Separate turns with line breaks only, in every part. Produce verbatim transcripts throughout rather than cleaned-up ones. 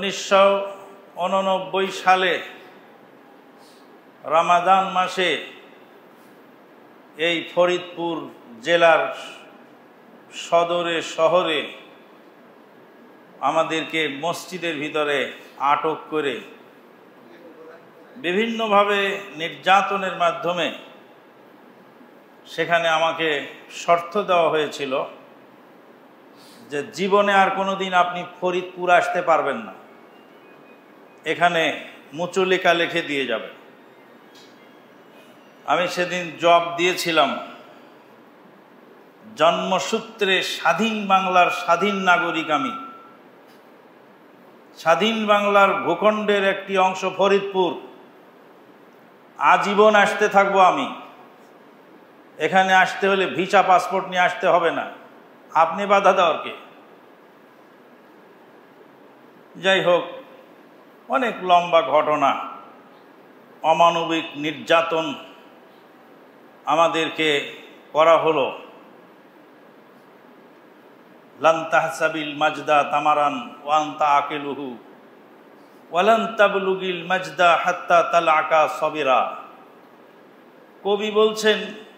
উনিশশো উননব্বই সালে রমাদান মাসে এই ফরিদপুর জেলার সদরে শহরে আমাদেরকে মসজিদের ভিতরে আটক করে বিভিন্নভাবে নির্যাতনের মাধ্যমে সেখানে আমাকে শর্ত দেওয়া হয়েছিল যে জীবনে আর কোনোদিন আপনি ফরিদপুর আসতে পারবেন না, এখানে মুচলিকা লিখে দিয়ে যাবেন। আমি সেদিন জব দিয়েছিলাম, জন্মসূত্রে স্বাধীন বাংলার স্বাধীন নাগরিক আমি। স্বাধীন বাংলার ভূখণ্ডের একটি অংশ ফরিদপুর, আজীবন আসতে থাকবো আমি। এখানে আসতে হলে ভিসা পাসপোর্ট নিয়ে আসতে হবে না, আপনি বাধা দেওয়ার কে? যাই হোক, অনেক লম্বা ঘটনা, অমানবিক নির্যাতন আমাদেরকে করা হলো। লান তাহসাবিল মাজদা তামারান ওয়া আনতা আকিলুহু ওয়ালান তাবলুগিল মাজদা হাত্তা তালআকা সাবিরা। কবি বলছেন,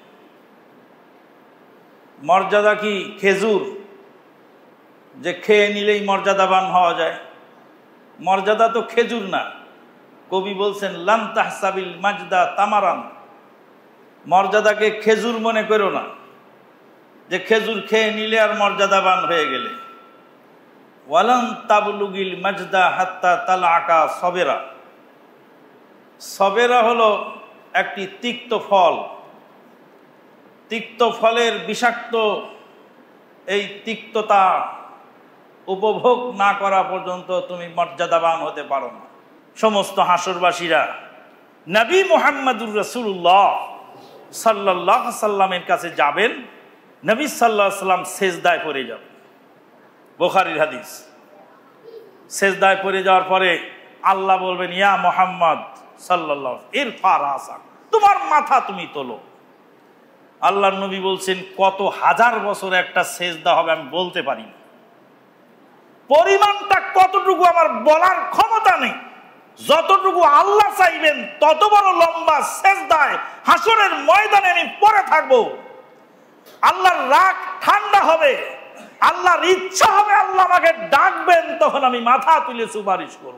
মর্যাদা কি খেজুর যে খেয়ে নিলেই মর্যাদাবান হওয়া যায়? মর্যাদা তো খেজুর না। কবি বলছেন লান তাহসাবিল মাজদা তামারান, মর্যাদাকে খেজুর মনে করো না যে খেজুর খেয়ে নিলে আর মর্যাদাবান হয়ে গেলে। ওয়ালান তাবলুগিল মাজদা হাত্তা তালআকা সাবিরা। সাবিরা হলো একটি তিক্ত ফল। তিক্ত ফলের বিষাক্ত এই তিক্ততা উপভোগ না করা পর্যন্ত তুমি মর্যাদাবান হতে পারো না। সমস্ত হাসরবাসীরা নবী মুহাম্মদুর রাসূলুল্লাহ সাল্লাল্লাহু আলাইহি সাল্লামের কাছে যাবেন, নবী সাল্লাল্লাহু আলাইহি সাল্লাম সেজদায় পড়ে যাবেন। বুখারীর হাদিস। সেজদায় পড়ে যাওয়ার পরে আল্লাহ বলবেন, ইয়া মুহাম্মদ সাল্লাল্লাহু ইরফা রাসাক, তোমার মাথা তুমি তোলো। আল্লাহর নবী বলছেন, কত হাজার বছর একটা সেজদা হবে আমি বলতে পারি না, পরিমাণটা কতটুকু আমার বলার ক্ষমতা নেই। যতটুকু আল্লাহ চাইবেন তত বড় লম্বা সেজদায় হাসরের ময়দানে আমি পড়ে থাকবো। আল্লাহর রাগ ঠান্ডা হবে, আল্লাহর ইচ্ছা হবে, আল্লাহ আমাকে ডাকবেন, তখন আমি মাথা তুলে সুপারিশ করব।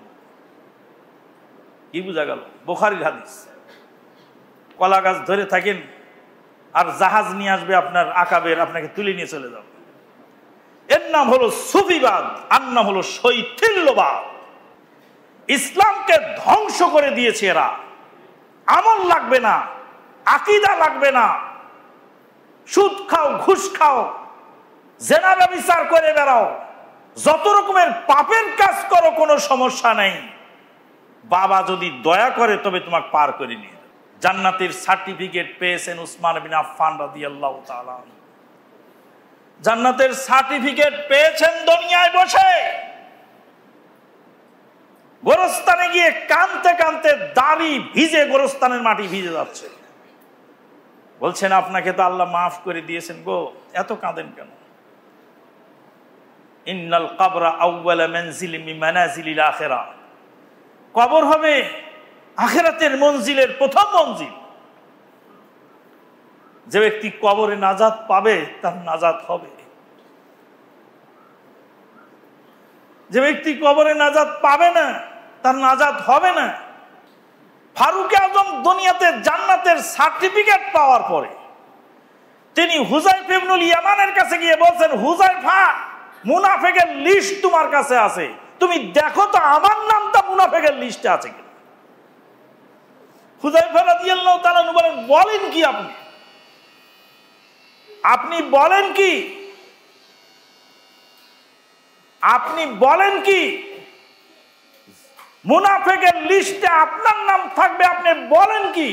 কি বোঝা গেল? বুখারীর হাদিস। কলা গাছ ধরে থাকেন আর জাহাজ নিয়ে আসবে আপনার আকাবের, আপনাকে তুলে নিয়ে চলে যাবে। এর নাম হলো সুফিবাদ, আর নাম হলো শৈথিল্যবাদ। ইসলামকে ধ্বংস করে দিয়েছে এরা। আমল লাগবে না, আকীদা লাগবে না, সুদ খাও, ঘুষ খাও, জেনা ব্যভিচার করে বেড়াও, যত রকমের পাপের কাজ করো, কোনো সমস্যা নেই। বাবা যদি দয়া করে তবে তোমাকে পার করে নিয়ে যাবে। জান্নাতের সার্টিফিকেট পেয়েছেন উসমান বিন আফফান রাদিয়াল্লাহু তাআলা। জান্নাতের সার্টিফিকেট পেয়েছেন দুনিয়ায় বসে। গোরস্থানে গিয়ে কানতে কানতে দাড়ি ভিজে, গোরস্থানের মাটি ভিজে যাচ্ছে। বলছেন, আপনাকে তো আল্লাহ মাফ করে দিয়েছেন গো, এত কাঁদেন কেন? ইন্নাল কবরা আউয়ালা মানজিলিন মিন মানাজিলিল আখিরাহ। কবর হবে আখিরাতের মঞ্জিলের প্রথম মঞ্জিল। যে ব্যক্তি কবরে নাজাত পাবে তার নাজাত হবে। যে ব্যক্তি কবরে নাজাত পাবে না তার নাজাত হবে না। ফারুক আজম দুনিয়াতে জান্নাতের সার্টিফিকেট পাওয়ার পরে তিনি হুযায়ফা ইবনুল ইয়ামানের কাছে গিয়ে বলছেন, হুযায়ফা, মুনাফিকের লিস্ট তোমার কাছে আছে, তুমি দেখো তো আমার নামটা মুনাফিকের লিস্টে আছে কিনা। হুযায়ফা রাদিয়াল্লাহু তাআলা বলেন, বলেন কি আপনি আপনি বলেন কি আপনি বলেন কি মুনাফিকের লিস্টে আপনার নাম থাকবে? আপনি বলেন কি?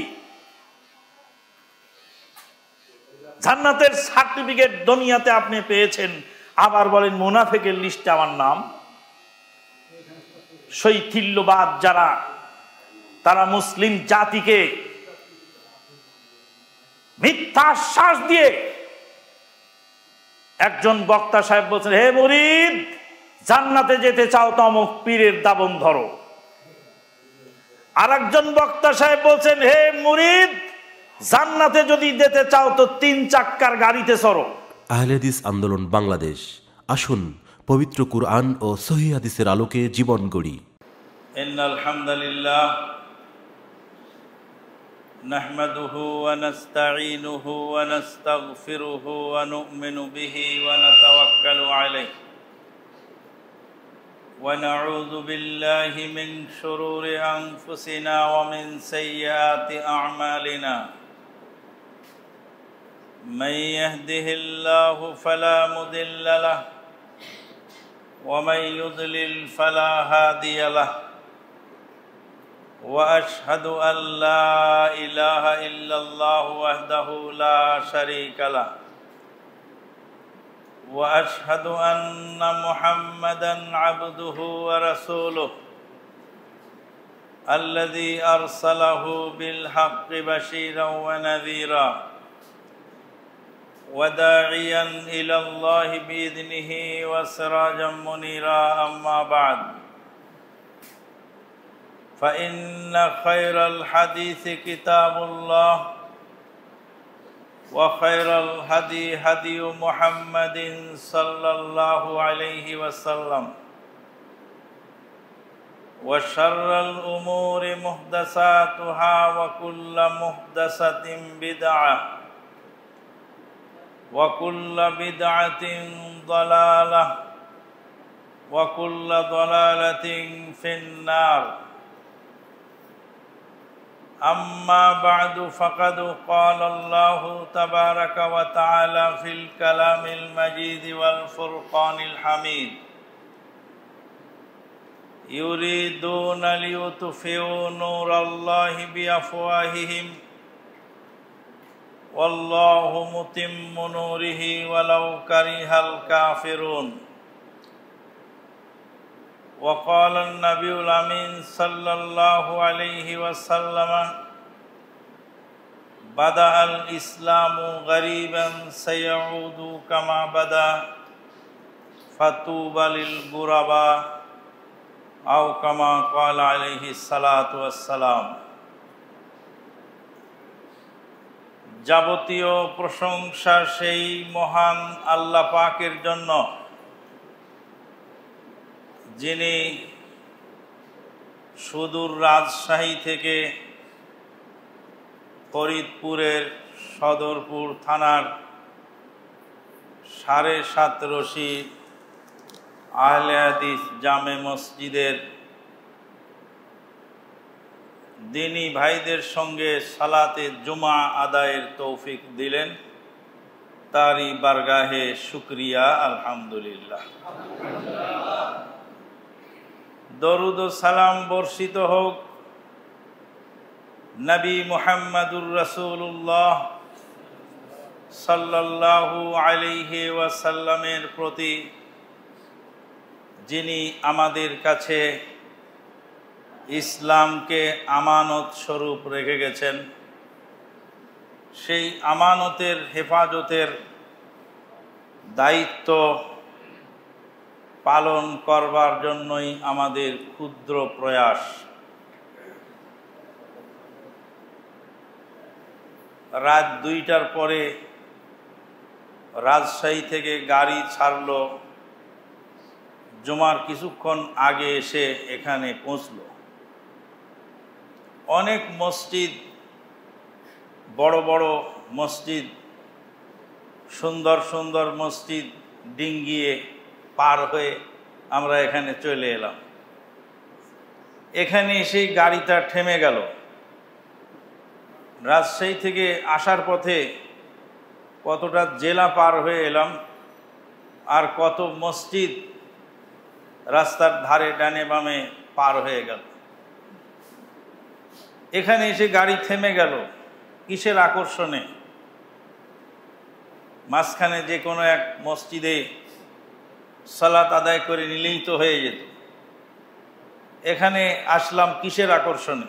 জান্নাতের সার্টিফিকেট দুনিয়াতে আপনি পেয়েছেন, আবার বলেন মুনাফিকের লিস্টে আমার নাম। শৈথিল্যবাদ যারা, তারা মুসলিম জাতিকে মিথ্যা আশ্বাস দিয়ে, একজন বক্তা সাহেব বলছেন, হে মুরিদ, জান্নাতে যেতে চাও তো অমুক পীরের দাবন ধরো। আর একজন বক্তা সাহেব বলছেন, হে মুরিদ, জান্নাতে যদি যেতে চাও তো তিন চাক্কার গাড়িতে চড়ো।
আহলে হাদিস আন্দোলন বাংলাদেশ, আসুন পবিত্র কুরআন ও সহিহ হাদিসের আলোকে জীবন গড়ি।
ইন্নাল হামদুলিল্লাহ নাহমাদুহু ওয়া নাস্তাঈনুহু ওয়া নাস্তাগফিরুহু ওয়া নু'মিনু বিহি ওয়া নাতাওয়াক্কালু আলাইহি ওয়া নাউযু বিল্লাহি মিন শুরুরি আনফুসিনা ওয়া মিন সাইয়্যাতি আ'মালিনা। من يهده الله فلا مضل له ومن يضلل فلا هادي له واشهد ان لا اله الا الله وحده لا شريك له واشهد ان محمدا عبده ورسوله الذي ارسله بالحق بشيرا ونذيرا وداعيا إلى الله بإذنه وسراجا منيرا. أما بعد فإن خير الحديث كتاب الله وخير الهدي هدي محمد صلى الله عليه وسلم وشر الأمور محدثاتها وكل محدثة بدعة وكل بدعة ضلالة وكل ضلالة في النار. أما بعد فقد قال الله تبارك وتعالى في الكلام المجيد والفرقان الحميد يريدون ليطفئوا نور الله بأفواههم والله متم نوره ولو كره الكافرون. وقال النبي الأمين صلى الله عليه وسلم بدأ الإسلام غريبا سيعود كما بدأ فطوبى للغرباء أو كما قال عليه الصلاة والسلام. যাবতীয় প্রশংসা সেই মহান আল্লাহ পাকের জন্য, যিনি সুদূর রাজশাহী থেকে ফরিদপুরের সদরপুর থানার সাড়ে সাত রশি আহলে হাদিস জামে মসজিদের দিনী ভাইদের সঙ্গে সালাতে জুমা আদায়ের তৌফিক দিলেন, তারই বারগাহে শুকরিয়া আলহামদুলিল্লাহ। দরুদ ও সালাম বর্ষিত হোক নবী মুহাম্মদুর রাসূলুল্লাহ সাল্লাল্লাহু আলাইহি ওয়াসাল্লামের প্রতি, যিনি আমাদের কাছে ইসলামকে আমানত স্বরূপ রেখে গেছেন। সেই আমানতের হেফাজতের দায়িত্ব পালন করবার জন্যই আমাদের ক্ষুদ্র প্রয়াস। রাত দুইটার পরে রাজশাহী থেকে গাড়ি ছাড়ল, জুমার কিছুক্ষণ আগে এসে এখানে পৌঁছল। অনেক মসজিদ, বড় বড় মসজিদ, সুন্দর সুন্দর মসজিদ ডিঙ্গিয়ে পার হয়ে আমরা এখানে চলে এলাম। এখানে এসেই গাড়িটা থেমে গেল। রাজশাহী থেকে আসার পথে কতটা জেলা পার হয়ে এলাম, আর কত মসজিদ রাস্তার ধারে ডানে বামে পার হয়ে গেল। এখানে এসে গাড়ি থেমে গেল কিসের আকর্ষণে? মাঝখানে যে কোনো এক মসজিদে সালাত আদায় করে নিলেই তো হয়ে যেত। এখানে আসলাম কিসের আকর্ষণে?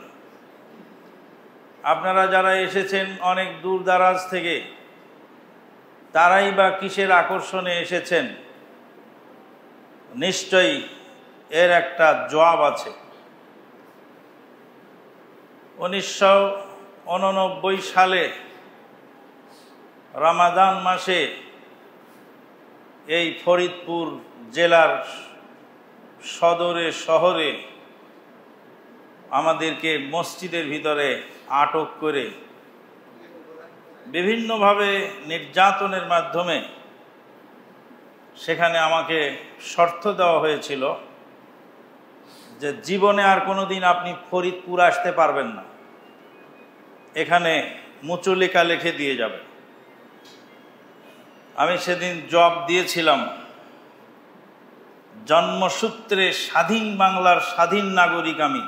আপনারা যারা এসেছেন অনেক দূর দারাজ থেকে, তারাই বা কিসের আকর্ষণে এসেছেন? নিশ্চয়ই এর একটা জবাব আছে। উনিশশো উননব্বই সালে রমাদান মাসে এই ফরিদপুর জেলার সদরে শহরে আমাদেরকে মসজিদের ভিতরে আটক করে বিভিন্নভাবে নির্যাতনের মাধ্যমে সেখানে আমাকে শর্ত দেওয়া হয়েছিল যে জীবনে আর কোনো দিন আপনি ফরিদপুর আসতে পারবেন না, এখানে মুচলিকা লিখে দিয়ে যাবে। আমি সেদিন জবাব দিয়েছিলাম, জন্মসূত্রে স্বাধীন বাংলার স্বাধীন নাগরিক আমি।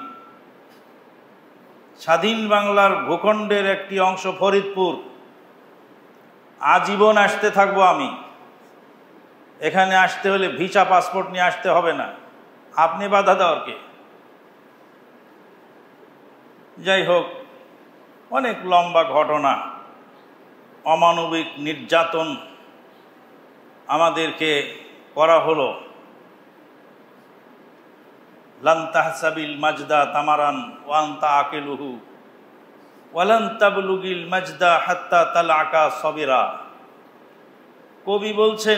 স্বাধীন বাংলার ভূখণ্ডের একটি অংশ ফরিদপুর, আজীবন আসতে থাকবো আমি। এখানে আসতে হলে ভিসা পাসপোর্ট নিয়ে আসতে হবে না, আপনি বাধা দেওয়ার কে? যাই হোক, অনেক লম্বা ঘটনা, অমানবিক নির্যাতন আমাদেরকে করা হলো। লান তাহসাবিল মাজদা তামারান ওয়া আনতা আকিলুহু ওয়ালান তাবলুগিল মাজদা হাত্তা তালআকা সাবিরা। কবি বলছেন,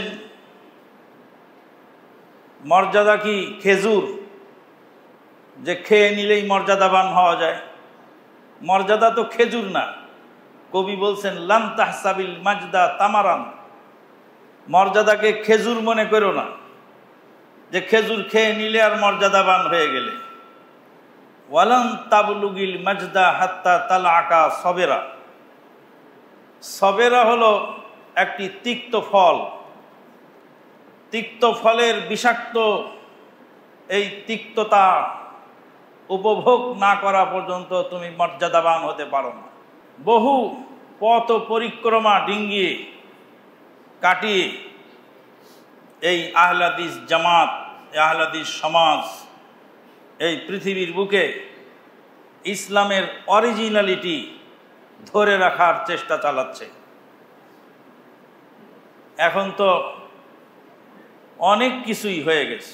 মর্যাদা কি খেজুর যে খেয়ে নিলেই মর্যাদাবান হওয়া যায়? মর্যাদা তো খেজুর না। কবি বলছেন, লান তাহসাবিল মাজদা তামারান, মর্যাদাকে খেজুর মনে করো না যে খেজুর খেয়ে নিলে আর মর্যাদাবান হয়ে গেলে। ওয়ালান তাবলুগিল মাজদা হাত্তা তালআকা সাবিরা। সাবিরা হলো একটি তিক্ত ফল। তিক্ত ফলের বিষাক্ত এই তিক্ততা উপভোগ না করা পর্যন্ত তুমি মর্যাদাবান হতে পারো না। বহু পথ পরিক্রমা ডিঙ্গিয়ে কাটিয়ে এই আহলে হাদিস জামাত, আহলে হাদিস সমাজ এই পৃথিবীর বুকে ইসলামের অরিজিনালিটি ধরে রাখার চেষ্টা চালাচ্ছে। এখন তো অনেক কিছুই হয়ে গেছে।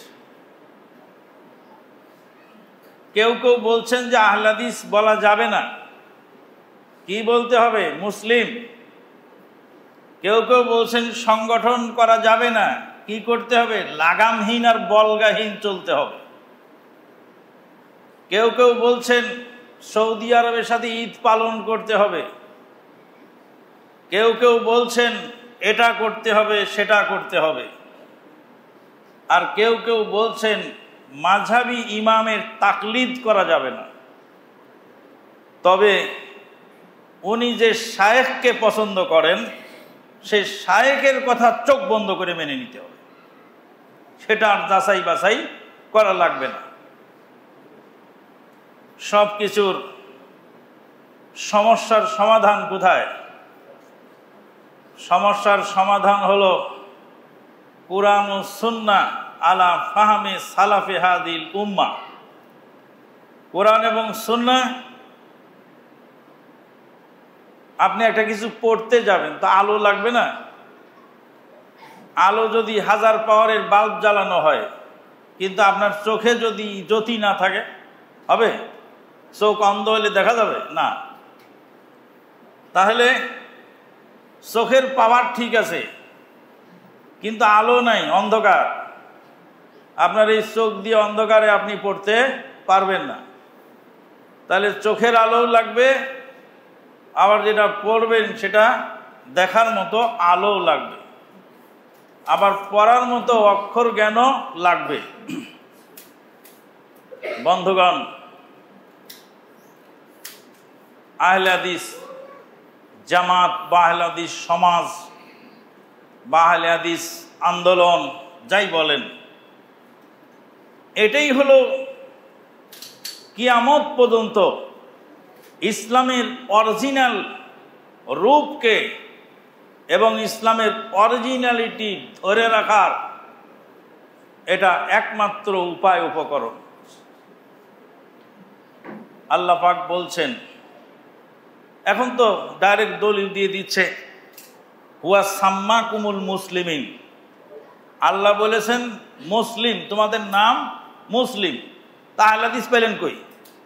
কেউ কেউ বলছেন যে আহলে হাদিস বলা যাবে না, কি বলতে হবে? মুসলিম। কেউ কেউ বলছেন সংগঠন করা যাবে না, কি করতে হবে? লাগামহীন আর বলগাহীন চলতে হবে। কেউ কেউ বলছেন সৌদি আরবের সাথে ঈদ পালন করতে হবে। কেউ কেউ বলছেন এটা করতে হবে, সেটা করতে হবে। আর কেউ কেউ বলছেন মাযহাবী ইমামের তাকলিদ করা যাবে না, তবে উনি যে শায়েখকে পছন্দ করেন সেই শায়েখের কথা চোখ বন্ধ করে মেনে নিতে হবে, সেটা আর যাচাই বাছাই করা লাগবে না। সব কিছুর সমস্যার সমাধান কোথায়? সমস্যার সমাধান হলো কুরআন ও সুন্নাহ আলা ফাহমে সালাফে হাদিল উম্মাহ। কোরআন এবং সুন্নাহ, আপনি একটা কিছু পড়তে যাবেন তো আলো লাগবে না? আলো যদি হাজার পাওয়ারের বাল্ব জ্বালানো হয় কিন্তু আপনার চোখে যদি জ্যোতি না থাকে, হবে? চোখ অন্ধ হলে দেখা যাবে না। তাহলে চোখের পাওয়ার ঠিক আছে কিন্তু আলো নাই, অন্ধকার। আপনার এই চোখ দিয়ে অন্ধকারে আপনি পড়তে পারবেন না। তাহলে চোখের আলো লাগবে, আবার যেটা পড়বেন সেটা দেখার মতো আলো লাগবে, আবার পড়ার মতো অক্ষর জ্ঞানও লাগবে। বন্ধুগণ, আহলে হাদিস জামাত বা আহলে হাদিস সমাজ বা আহলে হাদিস আন্দোলন যাই বলেন, এটাই হলো কিয়ামত পর্যন্ত ইসলামের অরিজিনাল রূপকে এবং ইসলামের অরিজিনালিটি ধরে রাখার এটা একমাত্র উপায়, উপকরণ। আল্লাহ পাক বলছেন, এখন তো ডাইরেক্ট দলিল দিয়ে দিচ্ছে, হুয়া সাম্মাকুমুল মুসলিমিন, আল্লাহ বলেছেন মুসলিম, তোমাদের নাম মুসলিম, তা আহলে হাদিস পেলেন কই?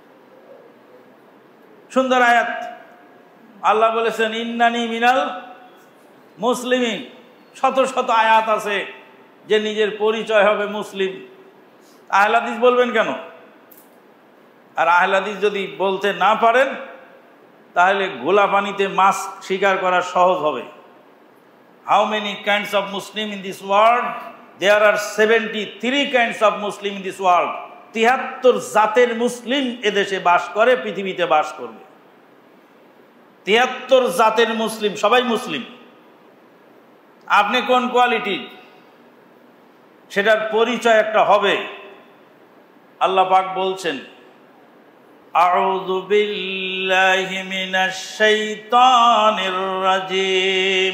সুন্দর আয়াত। আল্লাহ বলেছেন ইন্নানি মিনাল মুসলিমিন। শত শত আয়াত আছে যে নিজের পরিচয় হবে মুসলিম। আহলে হাদিস বলবেন কেন? আর আহলে হাদিস যদি বলতে না পারেন তাহলে ঘোলা পানিতে মাছ শিকার করা সহজ হবে। How many kinds of Muslim in this world? There are seventy three kinds of Muslim in this world. তিয়াত্তর জাতের মুসলিম এদেশে বাস করে, পৃথিবীতে বাস করবে। তিয়াত্তর জাতের মুসলিম, সবাই মুসলিম। আপনি কোন কোয়ালিটি সেটার পরিচয় একটা হবে। আল্লাহ পাক বলছেন আউযু বিল্লাহি মিনাশ শাইতানির রাজিম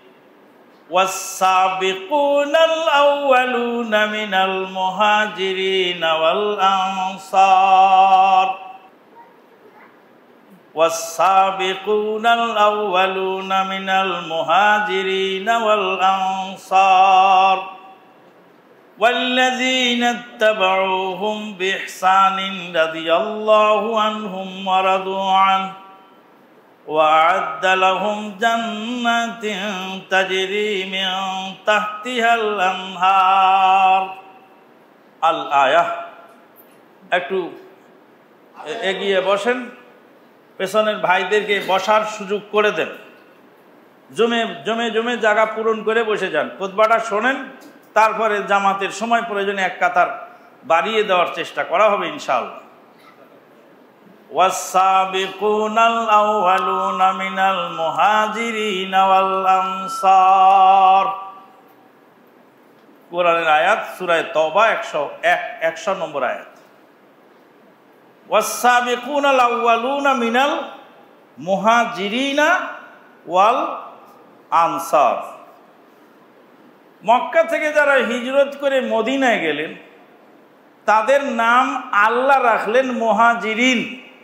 ওয়াস-সাবিকুনাল আউওয়ালুনা মিনাল মুহাজিরিনা ওয়াল আনসার ওয়াস-সাবিকুনাল আউওয়ালুনা মিনাল মুহাজিরিনা ওয়াল আনসার والذين اتبعوهم بإحسان رضي الله عنهم ورضوا عنه وأعد لهم جنات تجري من تحتها الأنهار الآية। একটু এগিয়ে বসেন, পেছনের ভাইদেরকে বসার সুযোগ করে দেন। জমে জমে জমে জায়গা পূরণ করে বসে যান, খুতবাটা শোনেন, তারপরে জামাতের সময় প্রয়োজনে এক কাতার বাড়িয়ে দেওয়ার চেষ্টা করা হবে ইনশাআল্লাহ। ওয়াস-সাবিকুনাল আউওয়ালুনা মিনাল মুহাজিরিনা ওয়াল আনসার। কোরআনের আয়াত, সূরা তওবা একশো এক একশো নম্বর আয়াত। ওয়াস-সাবিকুনাল আউওয়ালুনা মিনাল মুহাজিরিনা ওয়াল আনসার। মক্কা থেকে যারা হিজরত করে মদিনায় গেলেন তাদের নাম আল্লাহ রাখলেন মুহাজিরিন।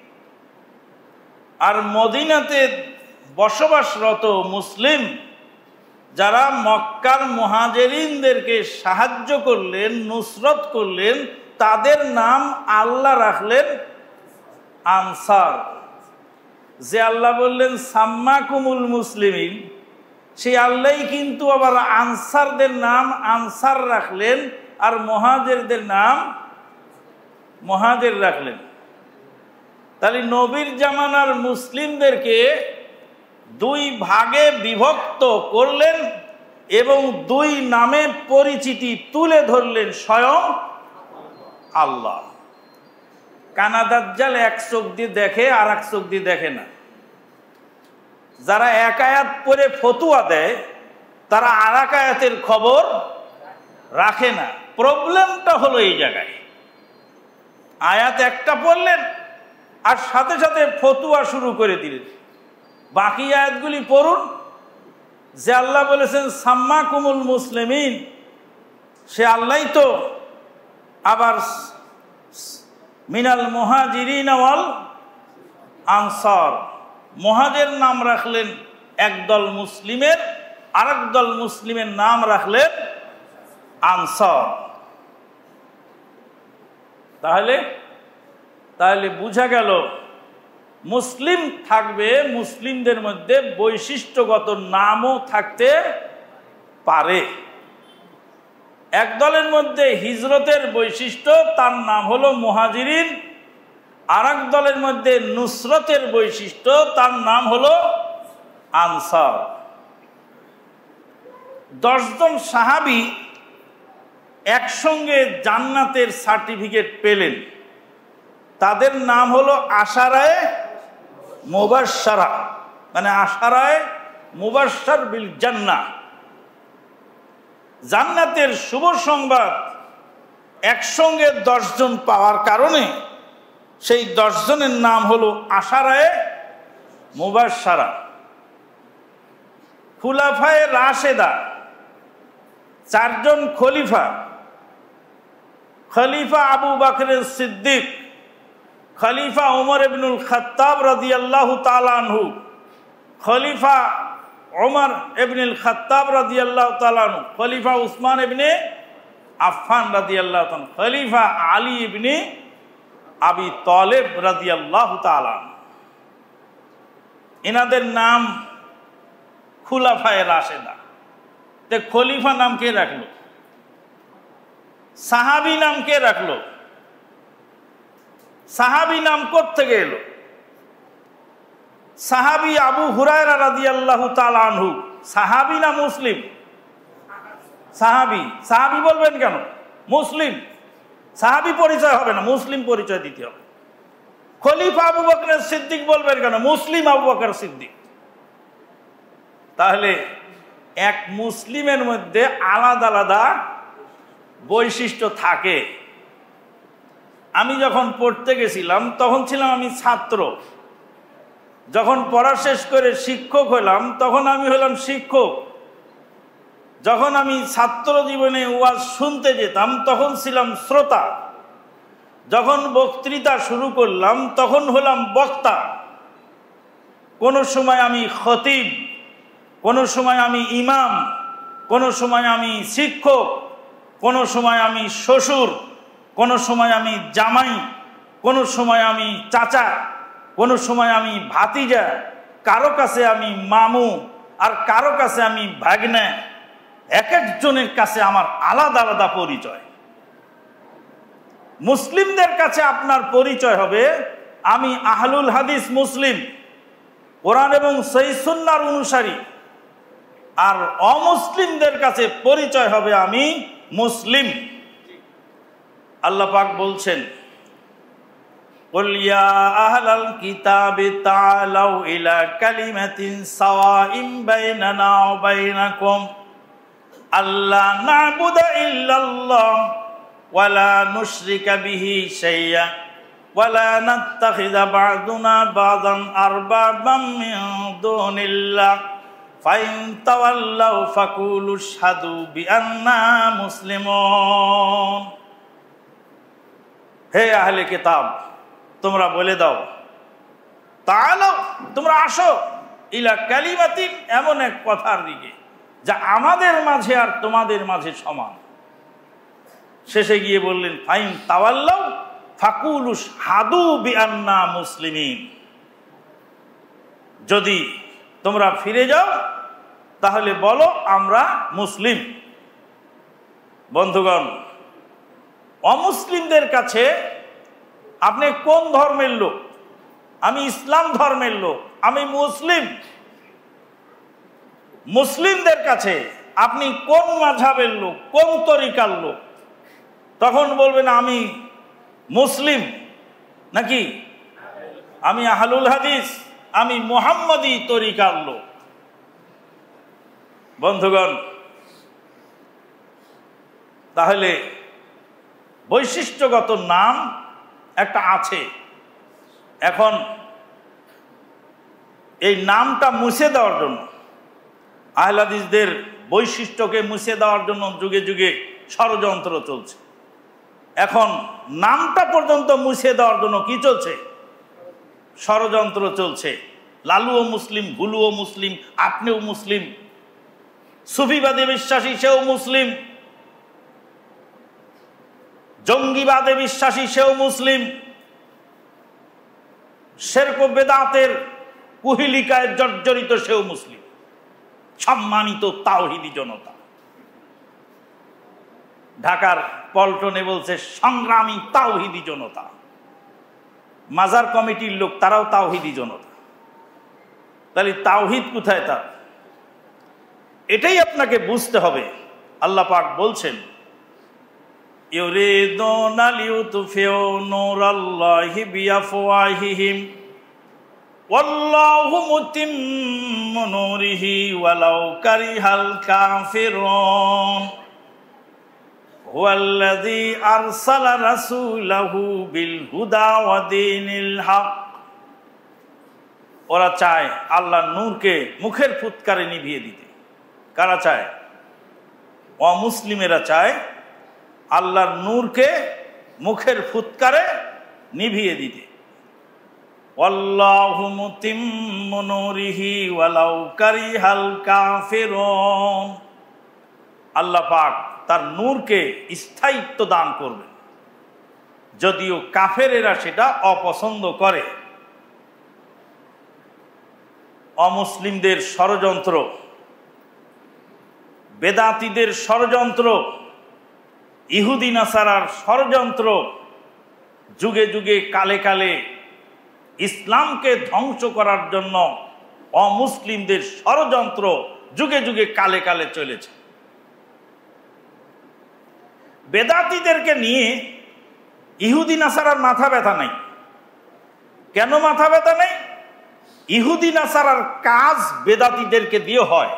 আর মদিনাতে বসবাসরত মুসলিম যারা মক্কার মুহাজিরিনদেরকে সাহায্য করলেন, নুসরত করলেন, তাদের নাম আল্লাহ রাখলেন আনসার। যে আল্লাহ বললেন সাম্মাকুমুল মুসলিমিন, সেই আল্লাহই কিন্তু আবার আনসারদের নাম আনসার রাখলেন আর মুহাজিরদের নাম মুহাজির রাখলেন। তাহলে নবীর জামানার মুসলিমদেরকে দুই ভাগে বিভক্ত করলেন এবং দুই নামে পরিচিতি তুলে ধরলেন স্বয়ং আল্লাহ। কানাদাজ্জাল এক চোখ দিয়ে দেখে আর এক চোখ দিয়ে দেখে না। যারা এক আয়াত পরে ফতুয়া দেয় তারা আর এক আয়াতের খবর রাখে না। প্রবলেমটা হলো এই জায়গায়, আয়াত একটা পড়লেন আর সাথে সাথে ফতুয়া শুরু করে দিলেন। বাকি আয়াতগুলি পড়ুন। যে আল্লাহ বলেছেন সাম্মাকুমুল মুসলিমিন, সে আল্লাহ তো আবার মিনাল মুহাজিরিন ওয়াল আনসার, মুহাজির নাম রাখলেন একদল মুসলিমের, আরেক দল মুসলিমের নাম রাখলেন আনসার। তাহলে তাহলে বোঝা গেল মুসলিম থাকবে, মুসলিমদের মধ্যে বৈশিষ্ট্যগত নামও থাকতে পারে। এক দলের মধ্যে হিজরতের বৈশিষ্ট্য, তার নাম হলো মুহাজিরিন। আর এক দলের মধ্যে নুসরতের বৈশিষ্ট্য, তার নাম হলো আনসার। দশজন সাহাবী একসঙ্গে জান্নাতের সার্টিফিকেট পেলেন, তাদের নাম হলো আশারায়ে মুবাশশারা, মানে আশারায়ে মুবাশশার বিল জান্নাহ। জান্নাতের শুভ সংবাদ একসঙ্গে দশজন পাওয়ার কারণে সেই দশজনের নাম হলো আশারায়ে মুবাশশারা। খুলাফায়ে রাশেদা, চারজন খলিফা, খলিফা আবু বকর সিদ্দিক, খলিফা উমর ইবনুল খাত্তাব রাদিয়াল্লাহু তাআলা আনহু, খলিফা ওমর ইবনুল খাত্তাব রাদিয়াল্লাহু তাআলা আনহু, খলিফা উসমান ইবনে আফফান রাদিয়াল্লাহু তাআলা, খলিফা আলী ইবনে আবি তালেব রাদিয়াল্লাহু তাআলা। এনাদের নাম খুলাফায়ে রাশেদা। তে খলিফা নাম কে রাখলো? সাহাবী নাম কে রাখলো? সাহাবী নাম কোত্থেকে এলো? সাহাবী আবু হুরায়রা রাদিয়াল্লাহু তাআলা আনহু সাহাবী না মুসলিম? সাহাবী। সাহাবী বলবেন কেন? মুসলিম। সাহাবী পরিচয় হবে না, মুসলিম পরিচয় দিতে হবে। খলিফা আবু বকর সিদ্দিক বলবেন কেন? মুসলিম আবু বকর সিদ্দিক। তাহলে এক মুসলিমের মধ্যে আলাদা আলাদা বৈশিষ্ট্য থাকে। আমি যখন পড়তে গেছিলাম তখন ছিলাম আমি ছাত্র, যখন পড়া শেষ করে শিক্ষক হলাম তখন আমি হলাম শিক্ষক, যখন আমি ছাত্র জীবনে ওয়াজ শুনতে যেতাম তখন ছিলাম শ্রোতা, যখন বক্তৃতা শুরু করলাম তখন হলাম বক্তা, কোনো সময় আমি খতিব, কোনো সময় আমি ইমাম, কোনো সময় আমি শিক্ষক, কোনো সময় আমি শ্বশুর, কোনো সময় আমি জামাই, কোনো সময় আমি চাচা, কোনো সময় আমি ভাতিজা, কারো কাছে আমি মামু, আর কারো কাছে আমি ভাগ্নে। এক একজনের কাছে আমার আলাদা আলাদা পরিচয়। মুসলিমদের কাছে আপনার পরিচয় হবে আমি আহলুল হাদিস মুসলিম, কোরআন এবং সহিহ সুন্নাহর অনুসারী। আর অমুসলিমদের কাছে পরিচয় হবে আমি মুসলিম। আল্লাহ পাক বলছেন, কুল ইয়া আহলাল কিতাবি তাআলাউ ইলা কালিমাতিন সাওয়াইন বাইনানা ওয়া বাইনাকুম আল্লা না'বুদা ইল্লাল্লাহ ওয়া লা নুশরিকা বিহি শাইআ ওয়া লা নাত্তাখিযা বা'দুনা বা'দান আরবাবাম মিন দুনিল্লাহ ফাইন তাওয়াল্লাউ ফাকুলু আশহাদু বিআন্না মুসলিমুন। হে আহলে কিতাব, তোমরা বলে দাও, তাআলাও, তোমরা আসো, ইলা কালিমাতিন, এমন এক কথার দিকে যা আমাদের মাঝে আর তোমাদের মাঝে সমান। শেষে গিয়ে বললেন ফাইন তাওয়াল্লাউ ফাকুলু আশহাদু বিআন্না মুসলিমিন। যদি তোমরা ফিরে যাও তাহলে বলো আমরা মুসলিম। বন্ধুগণ, অমুসলিমদের কাছে আপনি কোন ধর্মের লোক? আমি ইসলাম ধর্মের লোক, আমি মুসলিম। মুসলিমদের কাছে আপনি কোন মাযহাবের লোক, কোন তরিকার লোক? তখন বলবেন আমি মুসলিম, নাকি আমি আহলুল হাদিস, আমি মুহাম্মদী তরিকার লোক। বন্ধুগণ, তাহলে বৈশিষ্ট্যগত নাম একটা আছে। এখন এই নামটা মুছে দেওয়ার জন্য, আহলে হাদিসদের বৈশিষ্ট্যকে মুছে দেওয়ার জন্য যুগে যুগে ষড়যন্ত্র চলছে। এখন নামটা পর্যন্ত মুছে দেওয়ার জন্য কি চলছে? ষড়যন্ত্র চলছে। লালুও মুসলিম, ভুলুও মুসলিম, আপনিও মুসলিম, সুফিবাদে বিশ্বাসী সেও মুসলিম, জঙ্গিবাদে বিশ্বাসী সেও মুসলিম, শিরক ও বেদাতের কুহিলিকায় জর্জরিত সেও মুসলিম। সম্মানিত তাওহীদি জনতা, ঢাকার পল্টনে বলছে সংগ্রামী তাওহীদি জনতা। মাজার কমিটির লোক, তারাও তাওহীদি জনতা। তাহলে তাওহীদ কোথায়? তার এটাই আপনাকে বুঝতে হবে। আল্লাহ পাক বলছেন, ইউরিদুনা লিইউতফিউ নূরাল্লাহি বিআফওয়াহিহিম ওয়াল্লাহু মুতিম্মু নূরিহি ওয়ালাউ কারিহাল কাফিরুন হুয়াল্লাযী আরসালা রাসূলাহু বিল হুদা ওয়া দীনিল হক। ওরা চায় আল্লাহর নূরকে মুখের ফুৎকারে নিভিয়ে দিতে। কারা চায়? অমুসলিমেরা চায় আল্লাহর নূরকে মুখের ফুৎকারে নিভিয়ে দিতে। আল্লাহু মুতিম্মু নূরিহি ওয়ালাউ কারিহাল কাফিরুন। আল্লাহ পাক তার নূরকে স্থায়িত্ব দান করবেন, যদিও কাফেরেরা সেটা অপছন্দ করে। অমুসলিমদের ষড়যন্ত্র, বেদাতীদের ষড়যন্ত্র, ইহুদি নাসারার ষড়যন্ত্র যুগে যুগে কালে কালে ইসলামকে ধ্বংস করার জন্য অমুসলিমদের ষড়যন্ত্র যুগে যুগে কালে কালে চলেছে। বেদাতীদেরকে নিয়ে ইহুদি নাসারার মাথা ব্যথা নাই। কেন মাথা ব্যথা নেই? ইহুদি নাসারার কাজ বেদাতীদেরকে দিয়ে হয়।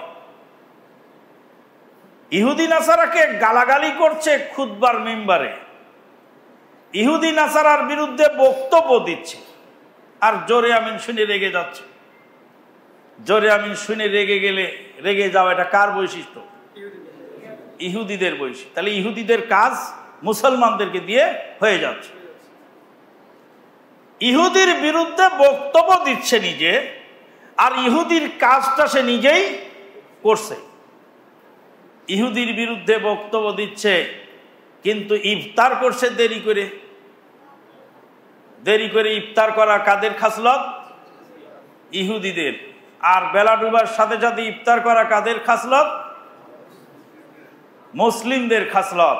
ইহুদি নাসারাকে গালাগালি করছে খুতবার মিম্বারে, ইহুদি নাসারার বিরুদ্ধে বক্তব্য দিচ্ছে, আর জোরে আমিন শুনে রেগে যাচ্ছে। জোরে আমিন শুনে রেগে গেলে রেগে যাওয়া এটা কার বৈশিষ্ট্য? ইহুদিদের বৈশিষ্ট্য। তাহলে ইহুদিদের কাজ মুসলমানদেরকে দিয়ে হয়ে যাচ্ছে। ইহুদির বিরুদ্ধে বক্তব্য দিচ্ছে নিজে, আর ইহুদির কাজটা সে নিজেই করছে। ইহুদির বিরুদ্ধে বক্তব্য দিচ্ছে, কিন্তু ইফতার করছে দেরি করে। দেরি করে ইফতার করা কাদের খাসলত? ইহুদিদের। আর বেলা ডুবার সাথে সাথে ইফতার করা কাদের খাসলত? মুসলিমদের খাসলত।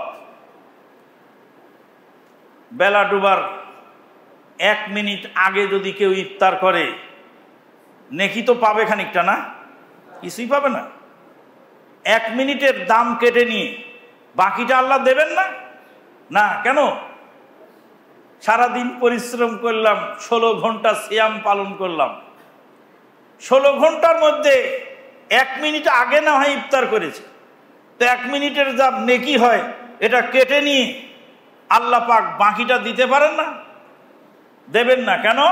বেলা ডুবার এক মিনিট আগে যদি কেউ ইফতার করে, নেকি তো পাবে খানিকটা, না? কিছুই পাবে না। এক মিনিটের দাম কেটে নিয়ে বাকিটা আল্লাহ দেবেন না? না। কেন? সারাদিন পরিশ্রম করলাম, ষোলো ঘন্টা সিয়াম পালন করলাম, ষোলো ঘন্টার মধ্যে এক মিনিট আগে না হয় ইফতার করেছে, তো এক মিনিটের যা নেকি হয় এটা কেটে নিয়ে আল্লাহ পাক বাকিটা দিতে পারেন না? দেবেন না। কেন?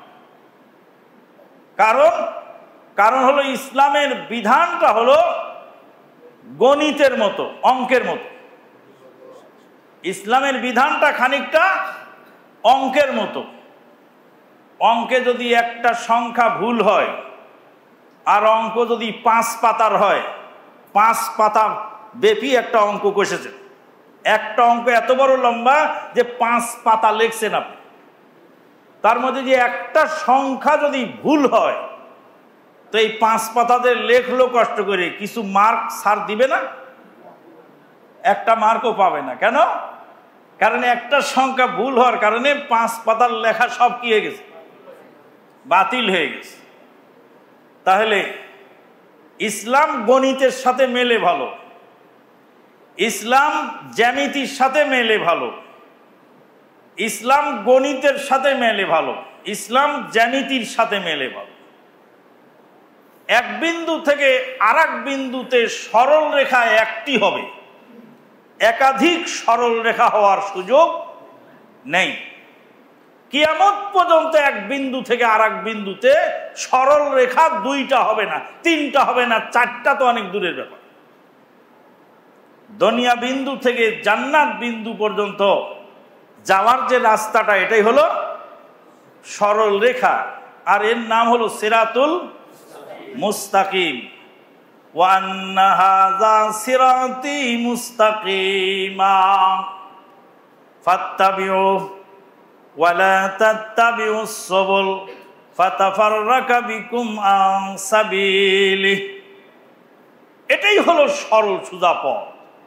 কারণ কারণ হলো ইসলামের বিধানটা হলো গণিতের মতো, অঙ্কের মতো। ইসলামের বিধানটা খানিকটা অঙ্কের মতো। অঙ্কে যদি একটা সংখ্যা ভুল হয়, আর অঙ্ক যদি পাঁচ পাতার হয়, পাঁচ পাতা ব্যাপী একটা অঙ্ক কষেছে, একটা অঙ্ক এত বড় লম্বা যে পাঁচ পাতা লিখছেন আপনি, তার মধ্যে যে একটা সংখ্যা যদি ভুল হয়, তো এই পাঁচ পাতাদের লেখলো কষ্ট করে, কিছু মার্ক স্যার দিবে না? একটা মার্কও পাবে না। কেন? কারণ একটা সংখ্যা ভুল হওয়ার কারণে পাঁচ পাতার লেখা সব কি হয়ে গেছে? বাতিল হয়ে গেছে। তাহলে ইসলাম গণিতের সাথে মেলে ভালো, ইসলাম জ্যামিতির সাথে মেলে ভালো, ইসলাম গণিতের সাথে মেলে ভালো, ইসলাম জ্যামিতির সাথে মেলে ভালো। এক বিন্দু থেকে আর এক বিন্দুতে সরল রেখা একটি হবে, একাধিক সরল রেখা হওয়ার সুযোগ নেই। কিয়ামত পর্যন্ত এক বিন্দু থেকে আর এক বিন্দুতে সরল রেখা দুইটা হবে না, তিনটা হবে না, চারটা তো অনেক দূরের ব্যাপার। দুনিয়া বিন্দু থেকে জান্নাত বিন্দু পর্যন্ত যাওয়ার যে রাস্তাটা, এটাই হলো সরল রেখা, আর এর নাম হলো সিরাতুল মুস্তাকিম। ওয়া আন্না হাযা সিরাতি মুস্তাকিমা ফাত্তাবিউ ওয়া লা তাত্তাবিউস সুবুল ফাতাফাররাকা বিকুম আন সাবিলি। এটাই হলো সরল সোজা পথ।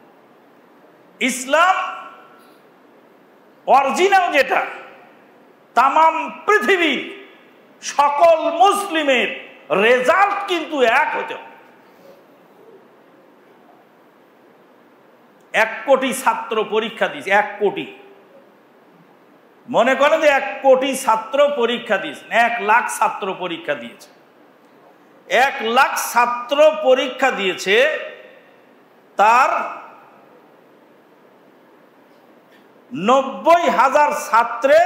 ইসলাম অরিজিনাল যেটা, তামাম পৃথিবীর সকল মুসলিমের রেজাল্ট কিন্তু এক হতে হবে। এক কোটি ছাত্র পরীক্ষা দিয়েছে, এক কোটি। মনে করেন যে এক কোটি ছাত্র পরীক্ষা দিয়েছে, এক লাখ ছাত্র পরীক্ষা দিয়েছে। এক লাখ ছাত্র পরীক্ষা দিয়েছে, তার নব্বই হাজার ছাত্রের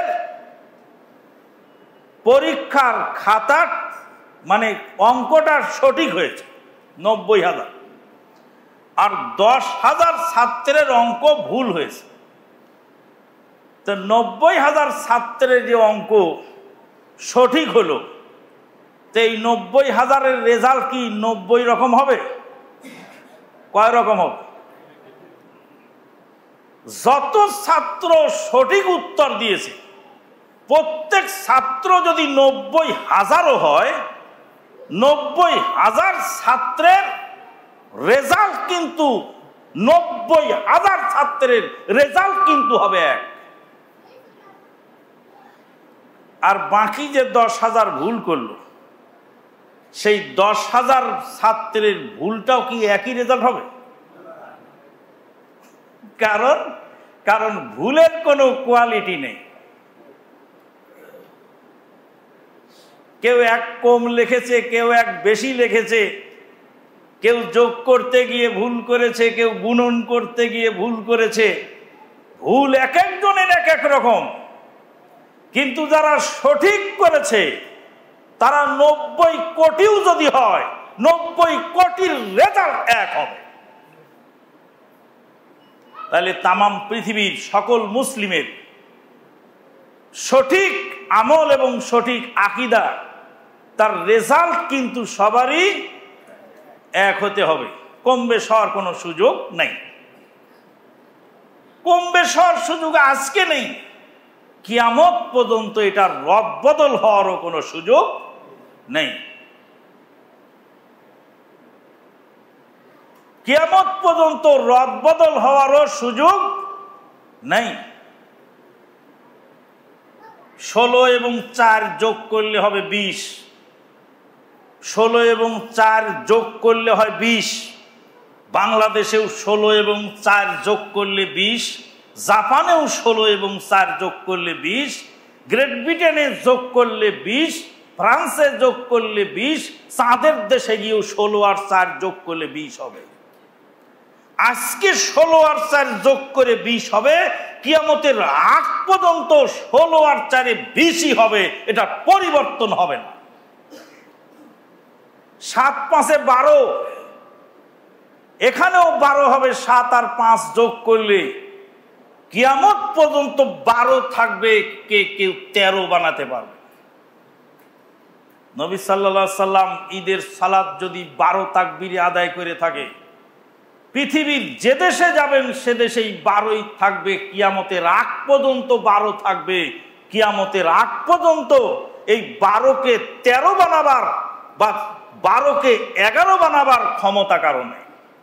পরীক্ষার খাতা মানে অঙ্কটা সঠিক হয়েছে, নব্বই হাজার। আর দশ হাজার ছাত্রের অঙ্ক ভুল হয়েছে। তো নব্বই হাজার ছাত্রের যে অঙ্ক, সঠিক হলো, তো এই নব্বই হাজারের রেজাল্ট কি নব্বই রকম হবে? কয় রকম হবে? যত ছাত্র সঠিক উত্তর দিয়েছে, প্রত্যেক ছাত্র যদি নব্বই হাজারও হয়, নব্বই হাজার ছাত্রের রেজাল্ট কিন্তু নব্বই হাজার ছাত্রের রেজাল্ট কিন্তু হবে এক। আর বাকি যে দশ হাজার ভুল করলো, সেই দশ হাজার ছাত্রের ভুলটাও কি একই রেজাল্ট হবে? কারণ কারণ ভুলের কোনো কোয়ালিটি নেই। কেউ এক কম লিখেছে, কেউ এক বেশি লিখেছে, কেউ যোগ করতে গিয়ে ভুল করেছে, কেউ গুণন করতে গিয়ে ভুল করেছে। ভুল এক একজনের এক এক রকম, কিন্তু যারা সঠিক করেছে তারা নব্বই কোটিও যদি হয়, নব্বই কোটির রেজাল্ট এক হবে। তাহলে তামাম পৃথিবীর সকল মুসলিমের সঠিক আমল এবং সঠিক আকীদা, তার রেজাল্ট কিন্তু সবারই এক হতে হবে। কম বেশ হওয়ার কোনো সুযোগ নেই। কম বেশ হওয়ার সুযোগ আজকে নেই, কিয়ামত পর্যন্ত এটার রদবদল হওয়ারও কোনো সুযোগ নেই। কিয়ামত পর্যন্ত রদবদল হওয়ারও সুযোগ নেই। ষোলো এবং চার যোগ করলে হবে বিশ, ষোলো এবং চার যোগ করলে হয় বিশ। বাংলাদেশেও ষোলো এবং চার যোগ করলে বিশ, জাপানেও ষোলো এবং চার যোগ করলে বিশ, গ্রেট ব্রিটেনে যোগ করলে বিশ, ফ্রান্সে যোগ করলে বিশ, চাঁদের দেশে গিয়েও ষোলো আর চার যোগ করলে বিশ হবে। আজকে ষোলো আর চার যোগ করে বিশ হবে, কিয়ামতের আগ পর্যন্ত ষোলো আর চারে বিশই হবে, এটা পরিবর্তন হবে না। সাত পাঁচে বারো, এখানেও বারো হবে। সাত আর পাঁচ যোগ করলে কিয়ামত পর্যন্ত বারো থাকবে, কে কেউ তেরো বানাতে পারবে। নবী সাল্লাল্লাহু আলাইহি সাল্লাম ঈদের সালাত যদি বারো তাকবীরে আদায় করে থাকে, পৃথিবীর যে দেশে যাবেন সে দেশেই বারোই থাকবে, কিয়ামতের আগ পর্যন্ত বারো থাকবে। কিয়ামতের আগ পর্যন্ত এই বারোকে তেরো বানাবার বা বারোকে এগারো বানাবার ক্ষমতা কারণে।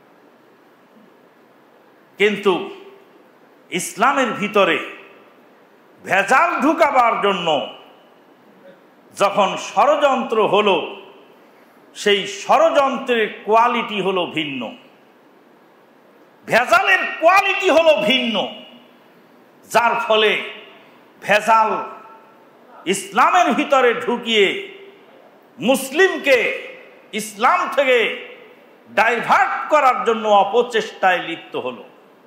কিন্তু ইসলামের ভিতরে ভেজাল ঢুকাবার জন্য যখন ষড়যন্ত্র হলো, সেই ষড়যন্ত্রের কোয়ালিটি হলো ভিন্ন, ভেজালের কোয়ালিটি হলো ভিন্ন, যার ফলে ভেজাল ইসলামের ভিতরে ঢুকিয়ে মুসলিমকে ইসলাম থেকে ডাইভার্ট করার জন্য অপচেষ্টায় লিপ্ত হলো।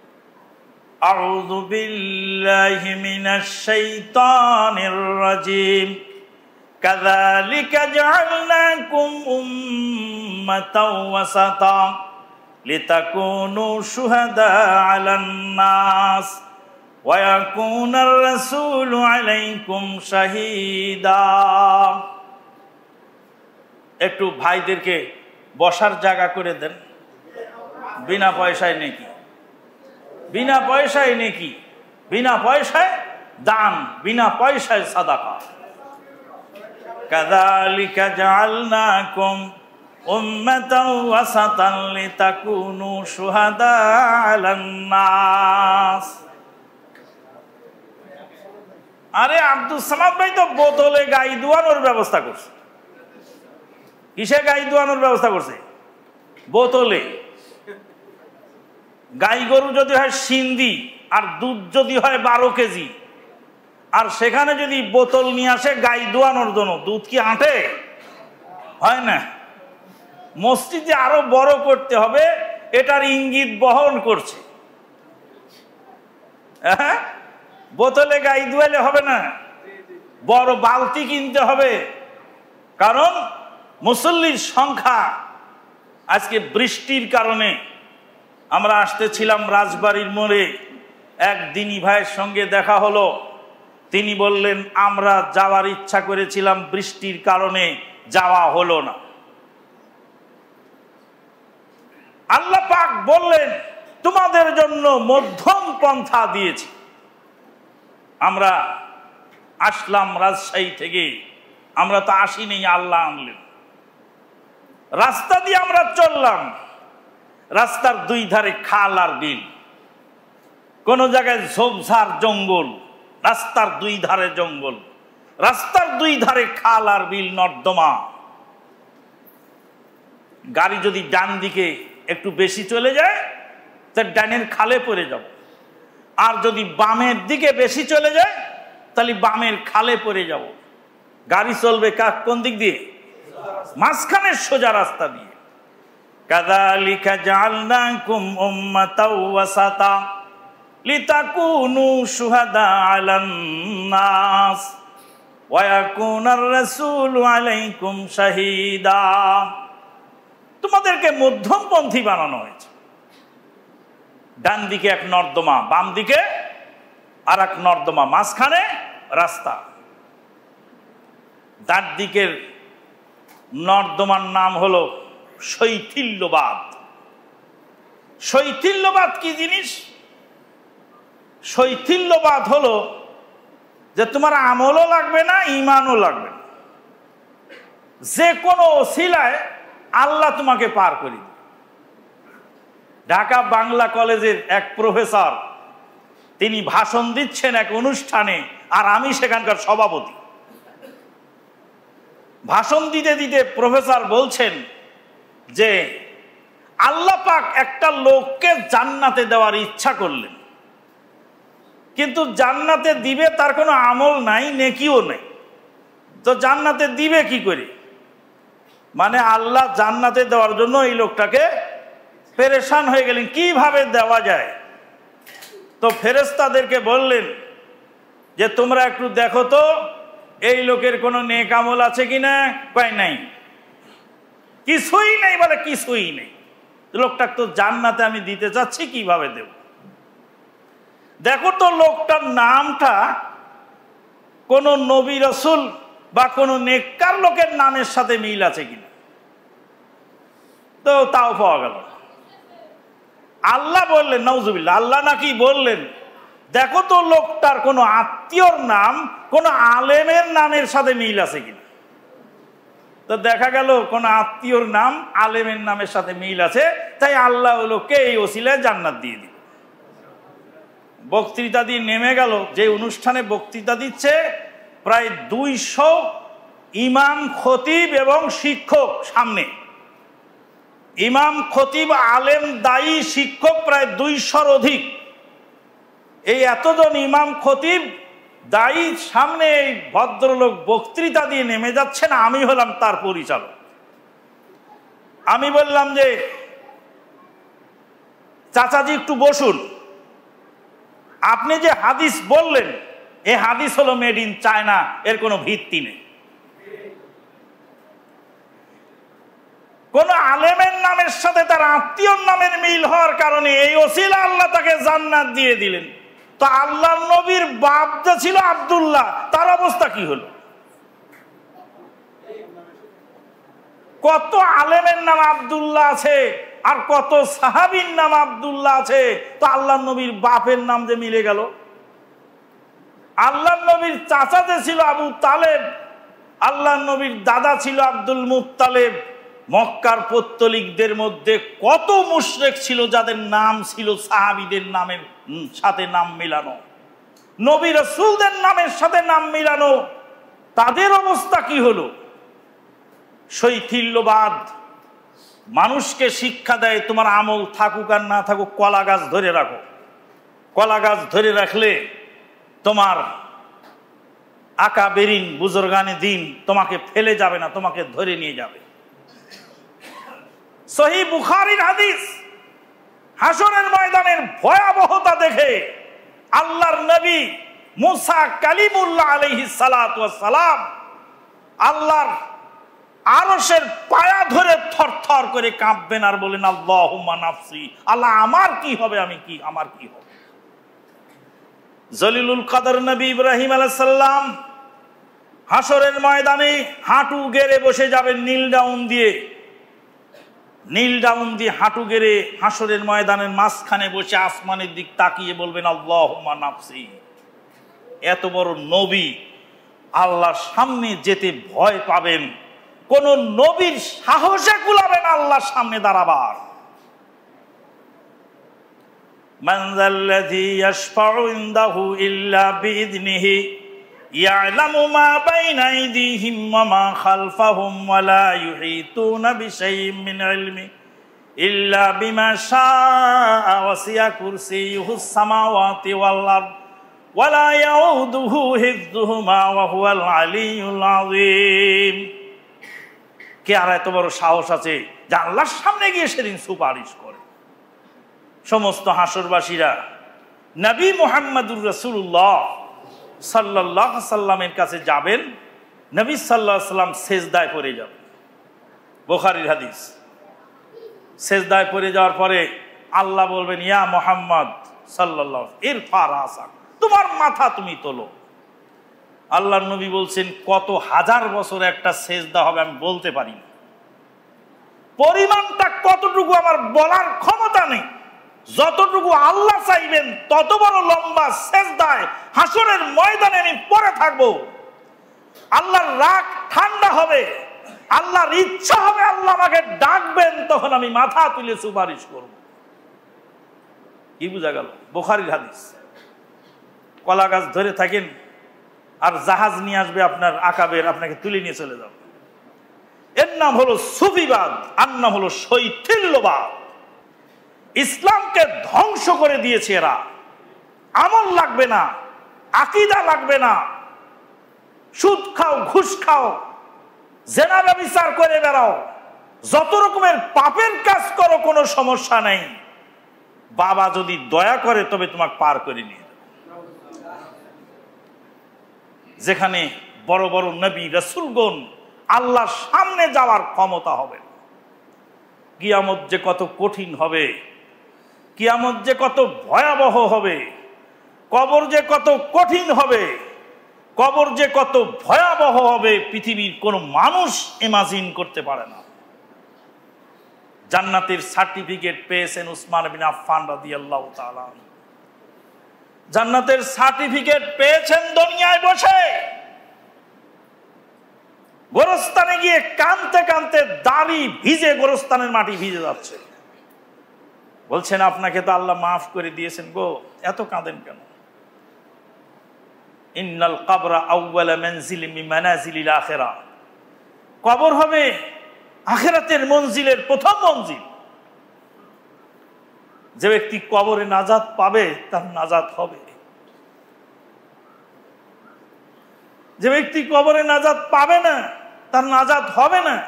আউযু বিল্লাহি মিনাশ শাইতানির রাজিম। কাযালিকা জাআলনাকুম উম্মাতাও ওয়াসাতা লিতাকুনু শুহাদা আলান নাস ওয়া ইয়াকুনার রাসূলু আলাইকুম শাহীদা। একটু ভাইদেরকে বসার জায়গা করে দেন। বিনা পয়সায় নেকি, বিনা পয়সায় নেকি, বিনা পয়সায় দান, বিনা পয়সায় সাদাকা। কাযালিকা জাআলনাকুম উম্মাতাও ওয়াসাতান লিতাকুনু শুহাদা আলান নাস। আরে আব্দুল সামাদ ভাই তো বোতলে গাই দোয়ানোর ব্যবস্থা করছে। কিসে গাই দোয়ানোর ব্যবস্থা করছে? বোতলে। গাই গরু যদি হয় সিন্ধি, আর দুধ যদি হয় বারো কেজি, আর সেখানে যদি বোতল নিয়ে আসে গাই দোয়ানোর জন্য, দুধ কি আঁটে? হয় না। মসজিদে আরো বড় করতে হবে, এটার ইঙ্গিত বহন করছে। হ্যাঁ, বোতলে গাই দোয়ালে হবে না, বড় বালতি কিনতে হবে। কারণ মুসল্লির সংখ্যা আজকে বৃষ্টির কারণে, আমরা আসতেছিলাম রাজবাড়ির মোড়ে, এক দিনী ভাইয়ের সঙ্গে দেখা হলো। তিনি বললেন, আমরা যাওয়ার ইচ্ছা করেছিলাম, বৃষ্টির কারণে যাওয়া হলো না। আল্লাহ পাক বললেন, তোমাদের জন্য মধ্যম পন্থা দিয়েছি। আমরা আসলাম রাজশাহী থেকে, আমরা তো আসিনি, আল্লাহ আনলেন। রাস্তা দিয়ে আমরা চললাম, রাস্তার দুই ধারে খাল আর বিল, কোন জায়গায় ঝোপঝাড় জঙ্গল, রাস্তার দুই ধারে জঙ্গল, রাস্তার দুই ধারে খাল আর বিল, নর্দমা। গাড়ি যদি ডান দিকে একটু বেশি চলে যায় তার ডানের খালে পড়ে যাব, আর যদি বামের দিকে বেশি চলে যায় তাহলে বামের খালে পড়ে যাব। গাড়ি চলবে কাক কোন দিক দিয়ে? মাঝখানের সোজা রাস্তা দিয়ে। কাযালিকা জাআলনাকুম উম্মাতাও ওয়াসাতা লিতাকুনু শুহাদা আলান নাস ওয়া ইয়াকুনার রাসূলু আলাইকুম শাহীদা। তোমাদেরকে মধ্যমপন্থী বানানো হয়েছে। ডান দিকে এক নর্দমা, বাম দিকে আর এক নর্দমা, মাঝখানে রাস্তা। ডান দিকের নর্দমার নাম হলো শৈথিল্যবাদ। শৈথিল্যবাদ কি জিনিস? শৈথিল্যবাদ হলো যে তোমার আমলও লাগবে না, ইমানও লাগবে না, যে কোনো ওসিলায় আল্লাহ তোমাকে পার করে দিবে। ঢাকা বাংলা কলেজের এক প্রফেসর, তিনি ভাষণ দিচ্ছেন এক অনুষ্ঠানে, আর আমি সেখানকার সভাপতি। ভাষণ দিতে দিতে প্রফেসর বলছেন যে আল্লাহ পাক একটা লোককে জান্নাতে দেওয়ার ইচ্ছা করলেন, কিন্তু জান্নাতে দিবে তার কোনো আমল নাই, নেকিও নেই, তো জান্নাতে দিবে কি করে? মানে আল্লাহ জান্নাতে দেওয়ার জন্য এই লোকটাকে পেরেশান হয়ে গেলেন, কিভাবে দেওয়া যায়। তো ফেরেশতাদেরকে বললেন যে তোমরা একটু দেখো তো এই লোকের কোনো নেক আমল আছে কিনা। কয় নাই, কিছুই নেই। বলে কিছুই নেই, লোকটা তো জান্নাতে আমি দিতে চাচ্ছি, কিভাবে দেব? দেখো তো লোকটার নামটা কোন নবী রাসূল বা কোন নেককার লোকের নামের সাথে মিল আছে কিনা। তো তাও পাওয়া গেল। আল্লাহ বললেন, নাউজুবিল্লাহ, আল্লাহ নাকি বললেন দেখো তো লোকটার কোনো আত্মীয়র নাম কোন আলেমের নামের সাথে মিল আছে কিনা। তো দেখা গেল কোন আত্মীয়র নাম আলেমের নামের সাথে মিল আছে, তাই আল্লাহ ওই লোককে এই ওসিলায় জান্নাত দিয়ে দিল। বক্তৃতা দিয়ে নেমে গেল। যে অনুষ্ঠানে বক্তৃতা দিচ্ছে প্রায় দুইশো ইমাম, খতিব এবং শিক্ষক সামনে। ইমাম, খতিব, আলেম, দায়ী, শিক্ষক প্রায় দুইশোর অধিক। এই এতজন ইমাম, খতিব, দায়ী সামনে এই ভদ্রলোক বক্তৃতা দিয়ে নেমে যাচ্ছেন, আমি হলাম তার পরিচালক। আমি বললাম যে চাচাজি একটু বসুন, আপনি যে হাদিস বললেন এই হাদিস হলো মেড ইন চায়না, এর কোনো ভিত্তি নেই। কোন আলেমের নামের সাথে তার আত্মীয়র নামের মিল হওয়ার কারণে এই ওসিলা আল্লাহ তাকে জান্নাত দিয়ে দিলেন। তো আল্লাহর নবীর বাপ যে ছিল আব্দুল্লাহ, তার অবস্থা কি হলো? কত আলেমের নাম আব্দুল্লাহ আছে আর কত সাহাবীর নাম আব্দুল্লাহ আছে, তো আল্লাহর নবীর বাপের নাম যে মিলে গেল। আল্লাহর নবীর চাচা যে ছিল আবু তালেব, আল্লাহর নবীর দাদা ছিল আব্দুল মুত্তালেব। মক্কার পৌত্তলিকদের মধ্যে কত মুশরিক ছিল যাদের নাম ছিল সাহাবীদের নামের সাথে নাম মিলানো, নবী রাসূলদের নামের সাথে নাম মিলানো, তাদের অবস্থা কি হলো? শৈথিল্যবাদ মানুষকে শিক্ষা দেয় তোমার আমল থাকুক আর না থাকুক, কলা গাছ ধরে রাখো। কলা গাছ ধরে রাখলে তোমার আকাবেরিন বুজুর্গানে দিন তোমাকে ফেলে যাবে না, তোমাকে ধরে নিয়ে যাবে। সহিহ বুখারীর হাদিস, হাসরের ময়দানের ভয়াবহতা দেখে আল্লাহর নবী মুসা কালিমুল্লাহ আলাইহিস সালাতু ওয়াস সালাম আল্লাহর আরশের পায়া ধরে থরথর করে কাঁপবেন আর বলেন, আল্লাহুম্মা নাফসি, আল্লাহ আমার কি হবে, আমি কি, আমার কি হবে। জলিলুল কাদের নবী ইব্রাহিম আলাইহিস সালাম হাসরের ময়দানে হাঁটু গেড়ে বসে যাবেন নীল ডাউন দিয়ে, নীল ডাউন দিয়ে হাঁটু গেড়ে হাসরের ময়দানের মাঝখানে বসে আসমানের দিক তাকিয়ে বলবেন আল্লাহুম্মা নাফসি। এত বড় নবী আল্লাহর সামনে যেতে ভয় পাবেন, কোন নবীর সাহসে কুলাবেন আল্লাহর সামনে দাঁড়াবার। মান যাল্লাযী ইয়াশফাউ ইনদাহু ইল্লা বিইযনিহি ইয়ালামু মা বাইনা আইদিহিম ওয়া মা খালফাহুম ওয়া লা ইউহিতুনা বিশাইইন মিন ইলমি ইল্লা বিমা শাআ ওয়াসিয়া কুরসিয়ুহুস সামাওয়াতি ওয়াল আরদ ওয়া লা ইয়াউদুহু হিফযুহুমা ওয়া হুয়াল আলিয়্যুল আযীম। কে আর এত বড় সাহস আছে যে আল্লাহর সামনে গিয়ে সেদিন সুপারিশ করে? সমস্ত হাসরবাসীরা নবী মুহাম্মদুর রাসূলুল্লাহ সাল্লাল্লাহু আলাইহি সাল্লামের কাছে যাবেন, নবী সাল্লাল্লাহু আলাইহি সাল্লাম সেজদায় পড়ে যাবেন। বুখারীর হাদিস। সেজদায় পড়ে যাওয়ার পরে আল্লাহ বলবেন ইয়া মুহাম্মদ সাল্লাল্লাহু ইরফা রাসাক, তোমার মাথা তুমি তোলো। আল্লাহর নবী বলছেন কত হাজার বছর একটা সেজদা হবে আমি বলতে পারি না, পরিমাণটা কতটুকু আমার বলার ক্ষমতা নেই। যতটুকু আল্লাহ চাইবেন তত বড় লম্বা সেজদায় হাসরের ময়দানে আমি পড়ে থাকবো। আল্লাহর রাগ ঠান্ডা হবে, আল্লাহর ইচ্ছা হবে, আল্লাহ আমাকে ডাকবেন, তখন আমি মাথা তুলে সুপারিশ করব। কি বুঝা গেল? বুখারীর হাদিস। কলা গাছ ধরে থাকেন আর জাহাজ নিয়ে আসবে আপনার আকাবের, আপনাকে তুলে নিয়ে চলে যাবে। এর নাম হলো সুফিবাদ, আর নাম হলো শৈথিল্যবাদ। ইসলামকে ধ্বংস করে দিয়েছে এরা। আমল লাগবে না, আকীদা লাগবে না, সুদ খাও, ঘুষ খাও, জেনা ব্যভিচার করে বেড়াও, যত রকমের পাপের কাজ করো, কোনো সমস্যা নেই। বাবা যদি দয়া করে তবে তোমাকে পার করে নিয়ে যাবে। যেখানে বড় বড় নবী রাসূলগণ আল্লাহর সামনে যাওয়ার ক্ষমতা হবে। কিয়ামত যে কত কঠিন হবে, কিয়ামত যে কত ভয়াবহ হবে, কবর যে কত কঠিন হবে, কবর যে কত ভয়াবহ হবে, পৃথিবীর কোনো মানুষ ইমাজিন করতে পারে না। জান্নাতের সার্টিফিকেট পেয়েছেন উসমান বিন আফফান রাদিয়াল্লাহু তাআলা। জান্নাতের সার্টিফিকেট পেয়েছেন দুনিয়ায় বসে, গোরস্থানে গিয়ে কাঁদতে কাঁদতে দাড়ি ভিজে, গোরস্থানের মাটি ভিজে যাচ্ছে। বলছেন আপনাকে তো আল্লাহ মাফ করে দিয়েছেন গো, এত কাঁদেন কেন? ইন্নাল কবরা আউয়ালা মানজিলিন মিন মানাজিলিল আখিরা, কবর হবে আখিরাতের মঞ্জিলের প্রথম মঞ্জিল। যে ব্যক্তি কবরে নাজাত পাবে তার নাজাত হবে, যে ব্যক্তি কবরে নাজাত পাবে না তার নাজাত হবে না।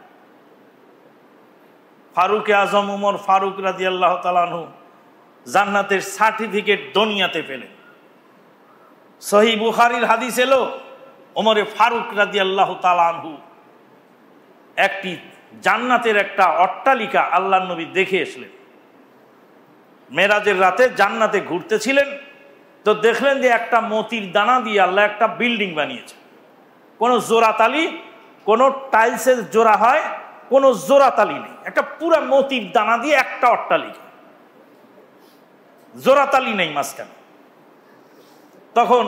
ফারুক আজম উমর ফারুক রাদিয়াল্লাহু তাআলা আনহু জান্নাতের সার্টিফিকেট দুনিয়াতে পেলেন। সহিহ বুখারীর হাদিস এলো, ওমরে ফারুক রাদিয়াল্লাহু তাআলা আনহু একটি জান্নাতের একটা অট্টালিকা আল্লাহর নবী দেখে আসলেন। মেরাজের রাতে জান্নাতে ঘুরতেছিলেন, তো দেখলেন যে একটা মতির দানা দিয়ে আল্লাহ একটা বিল্ডিং বানিয়েছে। কোনো জোড়াতালি, কোনো টাইলসের জোড়া হয়, কোনো জোড়াতালি নেই, একটা পুরা মতির দানা দিয়ে একটা অট্টালিকা, জোড়াতালি নেই মাঝখানে। তখন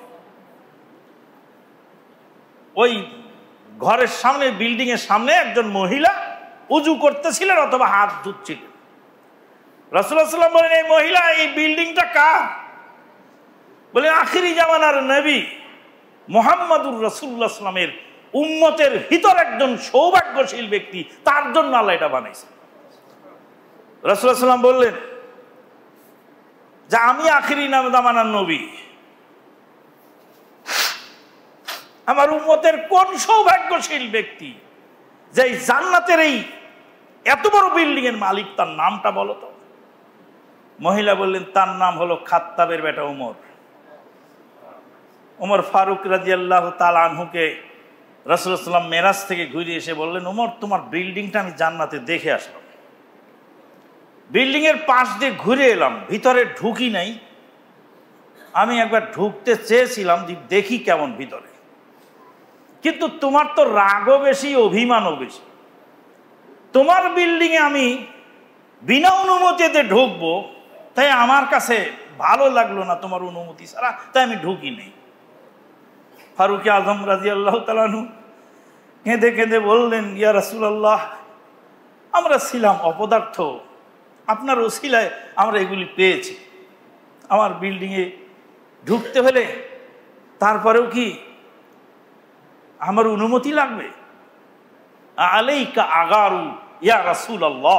ওই ঘরের সামনে, বিল্ডিং এর সামনে একজন মহিলা উজু করতেছিলেন অথবা হাত ধুচ্ছিলেন। রাসূলুল্লাহ সাল্লাল্লাহু আলাইহি ওয়াসাল্লাম বলেন, এই মহিলা, এই বিল্ডিংটা কার? বলে আখিরি জামানার নবী মুহাম্মদুর রাসূলুল্লাহ সাল্লাল্লাহু আলাইহি ওয়াসাল্লামের উম্মতের ভিতর একজন সৌভাগ্যশীল ব্যক্তি, তার জন্য আল্লাহ এটা বানাইছে। রাসূলুল্লাহ সাল্লাল্লাহু আলাইহি ওয়াসাল্লাম বললেন যে আমি আখিরি জামানার নবী, আমার উম্মতের কোন সৌভাগ্যশীল ব্যক্তি যে জান্নাতের এই এত বড় বিল্ডিং এর মালিক, তার নামটা বলো তো। মহিলা বললেন তার নাম হলো খাত্তাবের বেটা উমর। উমর ফারুক রাদিয়াল্লাহু তাআলা আনহুকে রাসূলুল্লাহ সাল্লাল্লাহু আলাইহি ওয়াসাল্লাম মেরাজ থেকে ঘুরে এসে বললেন, উমর তোমার বিল্ডিংটা আমি জান্নাতে দেখে আসলাম, বিল্ডিং এর পাশ দিয়ে ঘুরে এলাম, ভিতরে ঢুকি নাই, আমি একবার ঢুকতে চেয়েছিলাম যে দেখি কেমন ভিতরে, কিন্তু তোমার তো রাগও বেশি, অভিমানও বেশি। তোমার বিল্ডিংয়ে আমি বিনা অনুমতিতে ঢুকবো, তাই আমার কাছে ভালো লাগলো না তোমার অনুমতি ছাড়া, তাই আমি ঢুকি নেই। ফারুক আজম রাদিয়াল্লাহু তাআলা আনহু কেঁদে কেঁদে বললেন, ইয়া রাসূলুল্লাহ, আমরা ছিলাম অপদার্থ, আপনার ওসিলায় আমরা এগুলি পেয়েছি। আমার বিল্ডিংয়ে ঢুকতে হলে তারপরেও কি আমার অনুমতি লাগবে? আলাইকা আগারু ইয়া রাসূলুল্লাহ।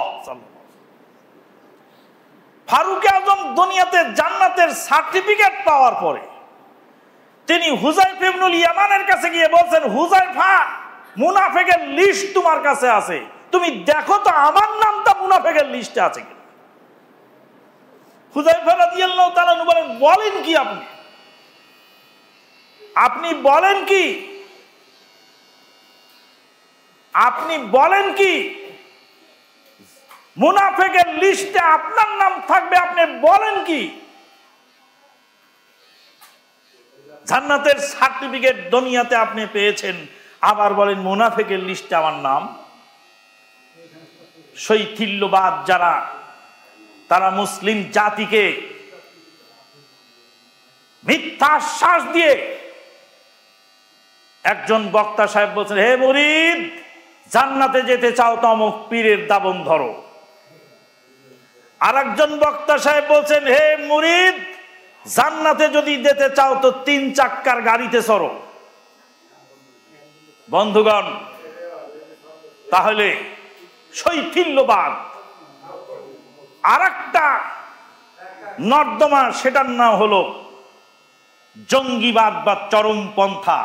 ফারুক আজম দুনিয়াতে জান্নাতের সার্টিফিকেট পাওয়ার পরে তিনি হুযায়ফা ইবনুল ইয়ামানের কাছে গিয়ে বলছেন, হুযায়ফা, মুনাফিকের লিস্ট তোমার কাছে আছে, তুমি দেখো তো আমার নামটা মুনাফিকের লিস্টে আছে কিনা। হুযায়ফা রাদিয়াল্লাহু তাআলা আনহু বলেন, বলেন কি আপনি আপনি বলেন কি আপনি বলেন কি মুনাফিকের লিস্টে আপনার নাম থাকবে? আপনি বলেন কি? জান্নাতের সার্টিফিকেট দুনিয়াতে আপনি পেয়েছেন, আবার বলেন মুনাফিকের লিস্টে আমার নাম? শৈথিল্যবাদ যারা, তারা মুসলিম জাতিকে মিথ্যা আশ্বাস দিয়ে, একজন বক্তা সাহেব বলছেন, হে মুরিদ, জান্নাতে যেতে চাও তো অমুক পীরের দাবন ধরো। আর একজন বক্তা সাহেব বলছেন, হে মুরিদ, জান্নাতে যদি যেতে চাও তো তিন চাক্কার গাড়িতে চড়ো। বন্ধুগণ, তাহলে শৈথিল্যবাদ আর একটা নর্দমা, সেটার নাম হলো জঙ্গিবাদ বা চরমপন্থা।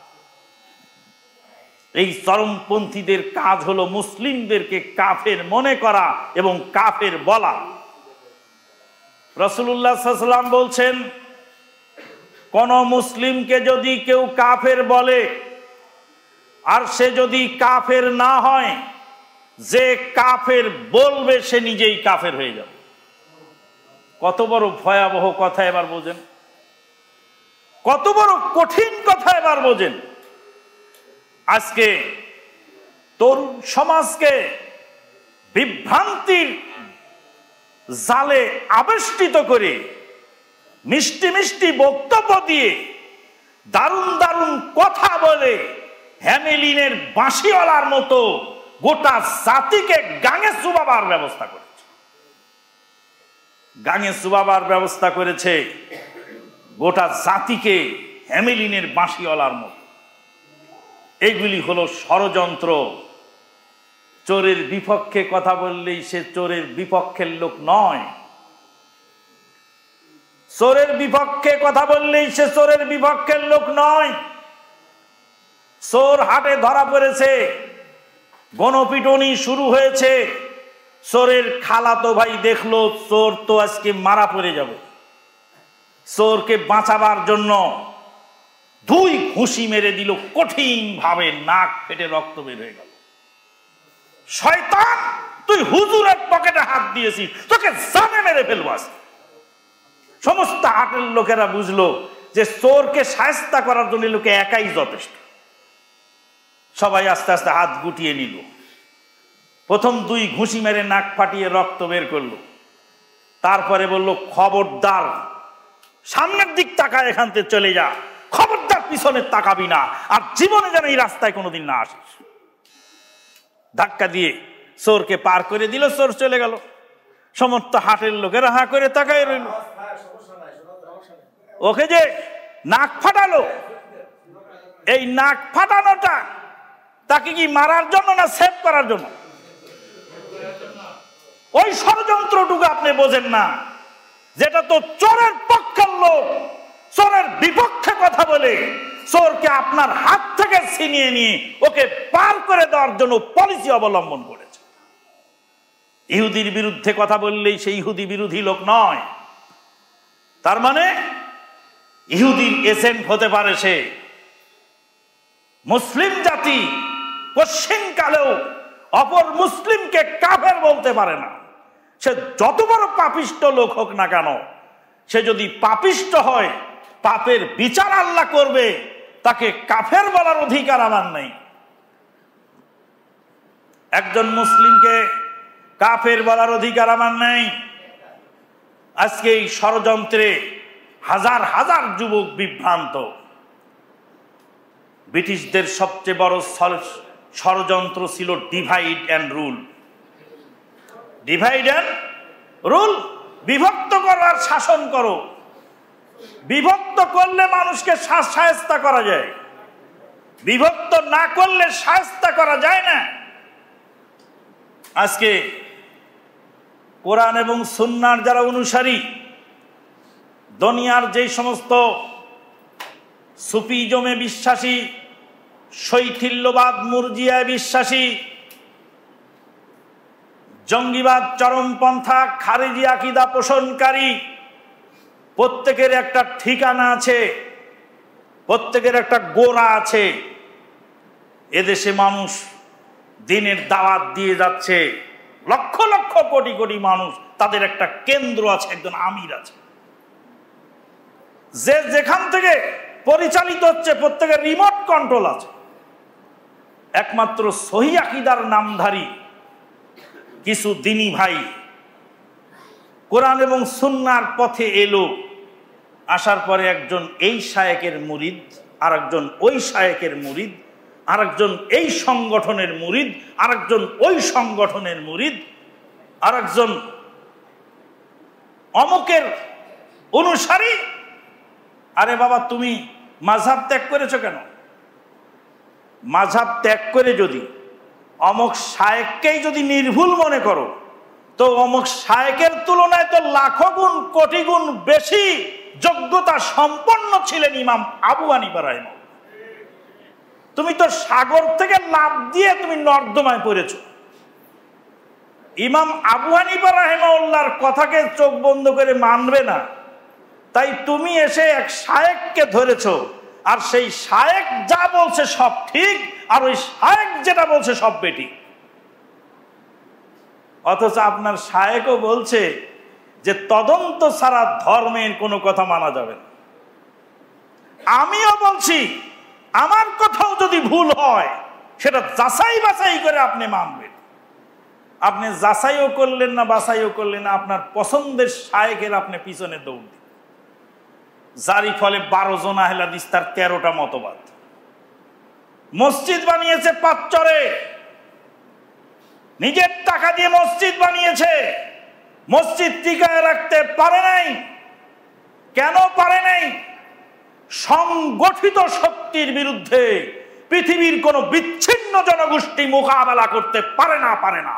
এই চরমপন্থীদের কাজ হলো মুসলিমদেরকে কাফের মনে করা এবং কাফের বলা। রাসূলুল্লাহ সাল্লাল্লাহু আলাইহি ওয়াসাল্লাম বলছেন, কোন মুসলিমকে যদি কেউ কাফের বলে আর সে যদি কাফের না হয়, যে কাফের বলবে সে নিজেই কাফের হয়ে যাবে। কত বড় ভয়াবহ কথা এবার বোঝেন, কত বড় কঠিন কথা এবার বোঝেন। আজকে তরুণ সমাজকে বিভ্রান্তির জালে আবেষ্টিত করে মিষ্টি মিষ্টি বক্তব্য দিয়ে, দারুণ দারুণ কথা বলে হ্যামেলিনের বাঁশিওয়ালার মতো গোটা জাতিকে গাঙে চুবাবার ব্যবস্থা করেছে। গাঙে চুবাবার ব্যবস্থা করেছে গোটা জাতিকে হ্যামেলিনের বাঁশিওয়ালার মতো। এইগুলি হলো ষড়যন্ত্র। চোরের বিপক্ষে কথা বললেই সে চোরের বিপক্ষের লোক নয়। চোরের বিপক্ষে কথা বললেই সে চোরের বিপক্ষের লোক নয়। চোর হাটে ধরা পড়েছে, গণপিটুনি শুরু হয়েছে, চোরের খালাতো ভাই দেখলো চোর তো আজকে মারা পড়ে যাবে, চোরকে বাঁচাবার জন্য দুই ঘুষি মেরে দিল, কঠিন ভাবে নাক ফেটে রক্ত বের হয়ে গেল। শয়তান, তুই হুজুরের পকেটে হাত দিয়েছিস, তোকে জানে মেরে ফেলবো আজকে। সমস্ত হাটের লোকেরা বুঝলো যে চোরকে শায়েস্তা করার জন্য লোকে একাই যথেষ্ট। সবাই আস্তে আস্তে হাত গুটিয়ে নিল। প্রথম দুই ঘুষি মেরে নাক ফাটিয়ে রক্ত বের করলো, তারপরে বলল, খবরদার সামনের দিক তাকায় এখান থেকে চলে যা, খবরদার পিছনে তাকাবি না, আর জীবনে যেন এই রাস্তায় কোনোদিন না আসিস। ধাক্কা দিয়ে চোরকে পার করে দিল, চোর চলে গেল। সমস্ত হাটের লোকেরা হা করে তাকায় রইল। ওকে যে নাক ফাটালো, এই নাক ফাটানোটা তাকে কি মারার জন্য না সেভ করার জন্য? ওই ষড়যন্ত্রটুকু আপনি বোঝেন না, যেটা তো চোরের পক্ষের লোক চোরের বিপক্ষে কথা বলে চোরকে আপনার হাত থেকে ছিনিয়ে নিয়ে ওকে পার করে দেওয়ার জন্য পলিসি অবলম্বন করেছে। ইহুদির বিরুদ্ধে কথা বললেই সেই ইহুদি বিরোধী লোক নয়। তার মানে ইহুদির এজেন্ট হতে পারে সে। মুসলিম জাতি পশ্চিমকালেও অপর মুসলিমকে কাফের বলতে পারে না, সে যত বড় পাপিষ্ট লোক হোক না কেন। সে যদি পাপিষ্ট হয়, পাপের বিচার আল্লাহ করবে, তাকে কাফের বলার অধিকার আমার নেই। একজন মুসলিমকে কাফের বলার অধিকার আমার নেই। আজকে এই ষড়যন্ত্রে হাজার হাজার যুবক বিভ্রান্ত। ব্রিটিশদের সবচেয়ে বড় ষড়যন্ত্র ছিল divide and rule. Divide and rule, বিভক্ত করো আর শাসন করো। বিভক্ত করলে মানুষকে শায়েস্তা করা যায়, বিভক্ত না করলে শায়েস্তা করা যায় না। আজকে কোরআন এবং সুন্নাহর যারা অনুসারী, দুনিয়ার যে সমস্ত সুফিজমে বিশ্বাসী, শৈথিল্যবাদ মুরজিয়ায় বিশ্বাসী, জঙ্গিবাদ চরমপন্থা খারিজি আকীদা পোষণকারী, প্রত্যেকের একটা ঠিকানা আছে, প্রত্যেকের একটা গোড়া আছে। এদেশে মানুষ দিনের দাওয়াত দিয়ে যাচ্ছে, লক্ষ লক্ষ কোটি কোটি মানুষ, তাদের একটা কেন্দ্র আছে, একজন আমির আছে, যে যেখান থেকে পরিচালিত হচ্ছে প্রত্যেকের রিমোট কন্ট্রোল আছে। একমাত্র সহি আকীদার নামধারী কিছু দিনী ভাই কোরআন এবং সুন্নাহর পথে এলো, আসার পরে একজন এই শায়েকের মুরিদ, আর একজন ওই শায়েকের মুরিদ, আর একজন এই সংগঠনের মুরিদ, আর একজন ওই সংগঠনের মুরিদ, আর একজন অমুকের অনুসারী। আরে বাবা, তুমি মাযহাব ত্যাগ করেছো কেন? মাযহাব ত্যাগ করে যদি অমুক শায়েককেই যদি নির্ভুল মনে করো, তো অমুক শায়েকের তুলনায় তো লাখো গুণ কোটি গুণ বেশি যোগ্যতা সম্পন্ন ছিলেন ইমাম আবু হানিফা রাহিমাহুল্লাহ। তুমি তো সাগর থেকে লাফ দিয়ে তুমি নর্দমায় পড়েছো। ইমাম আবু হানিফা রাহিমাহুল্লাহর কথাকে চোখ বন্ধ করে মানবে না, তাই তুমি এসে এক শায়েককে ধরেছো, আর সেই শায়েক যা বলছে সব ঠিক, আর ওই শায়েক যেটা বলছে সব বেঠিক। অথচ আপনার শায়েকও বলছে যে তদন্ত ছাড়া ধর্মের কোনো কথা মানা যাবে না। আমিও বলছি আমার কথাও যদি ভুল হয় সেটা যাচাই বাছাই করে আপনি মানবেন। আপনি যাচাইও করলেন না, বাছাইও করলেন না, আপনার পছন্দের শায়েকের আপনি পিছনে দৌড় দিন, যারই ফলে বারো জন আহলে হাদিস, তার তেরোটা মতবাদ। মসজিদ বানিয়েছে পাঁচচরে, নিজের টাকা দিয়ে মসজিদ বানিয়েছে, মসজিদ টিকায় রাখতে পারে নাই। কেন পারে নাই? সংগঠিত শক্তির বিরুদ্ধে পৃথিবীর কোন বিচ্ছিন্ন জনগোষ্ঠী মোকাবেলা করতে পারে না, পারে না।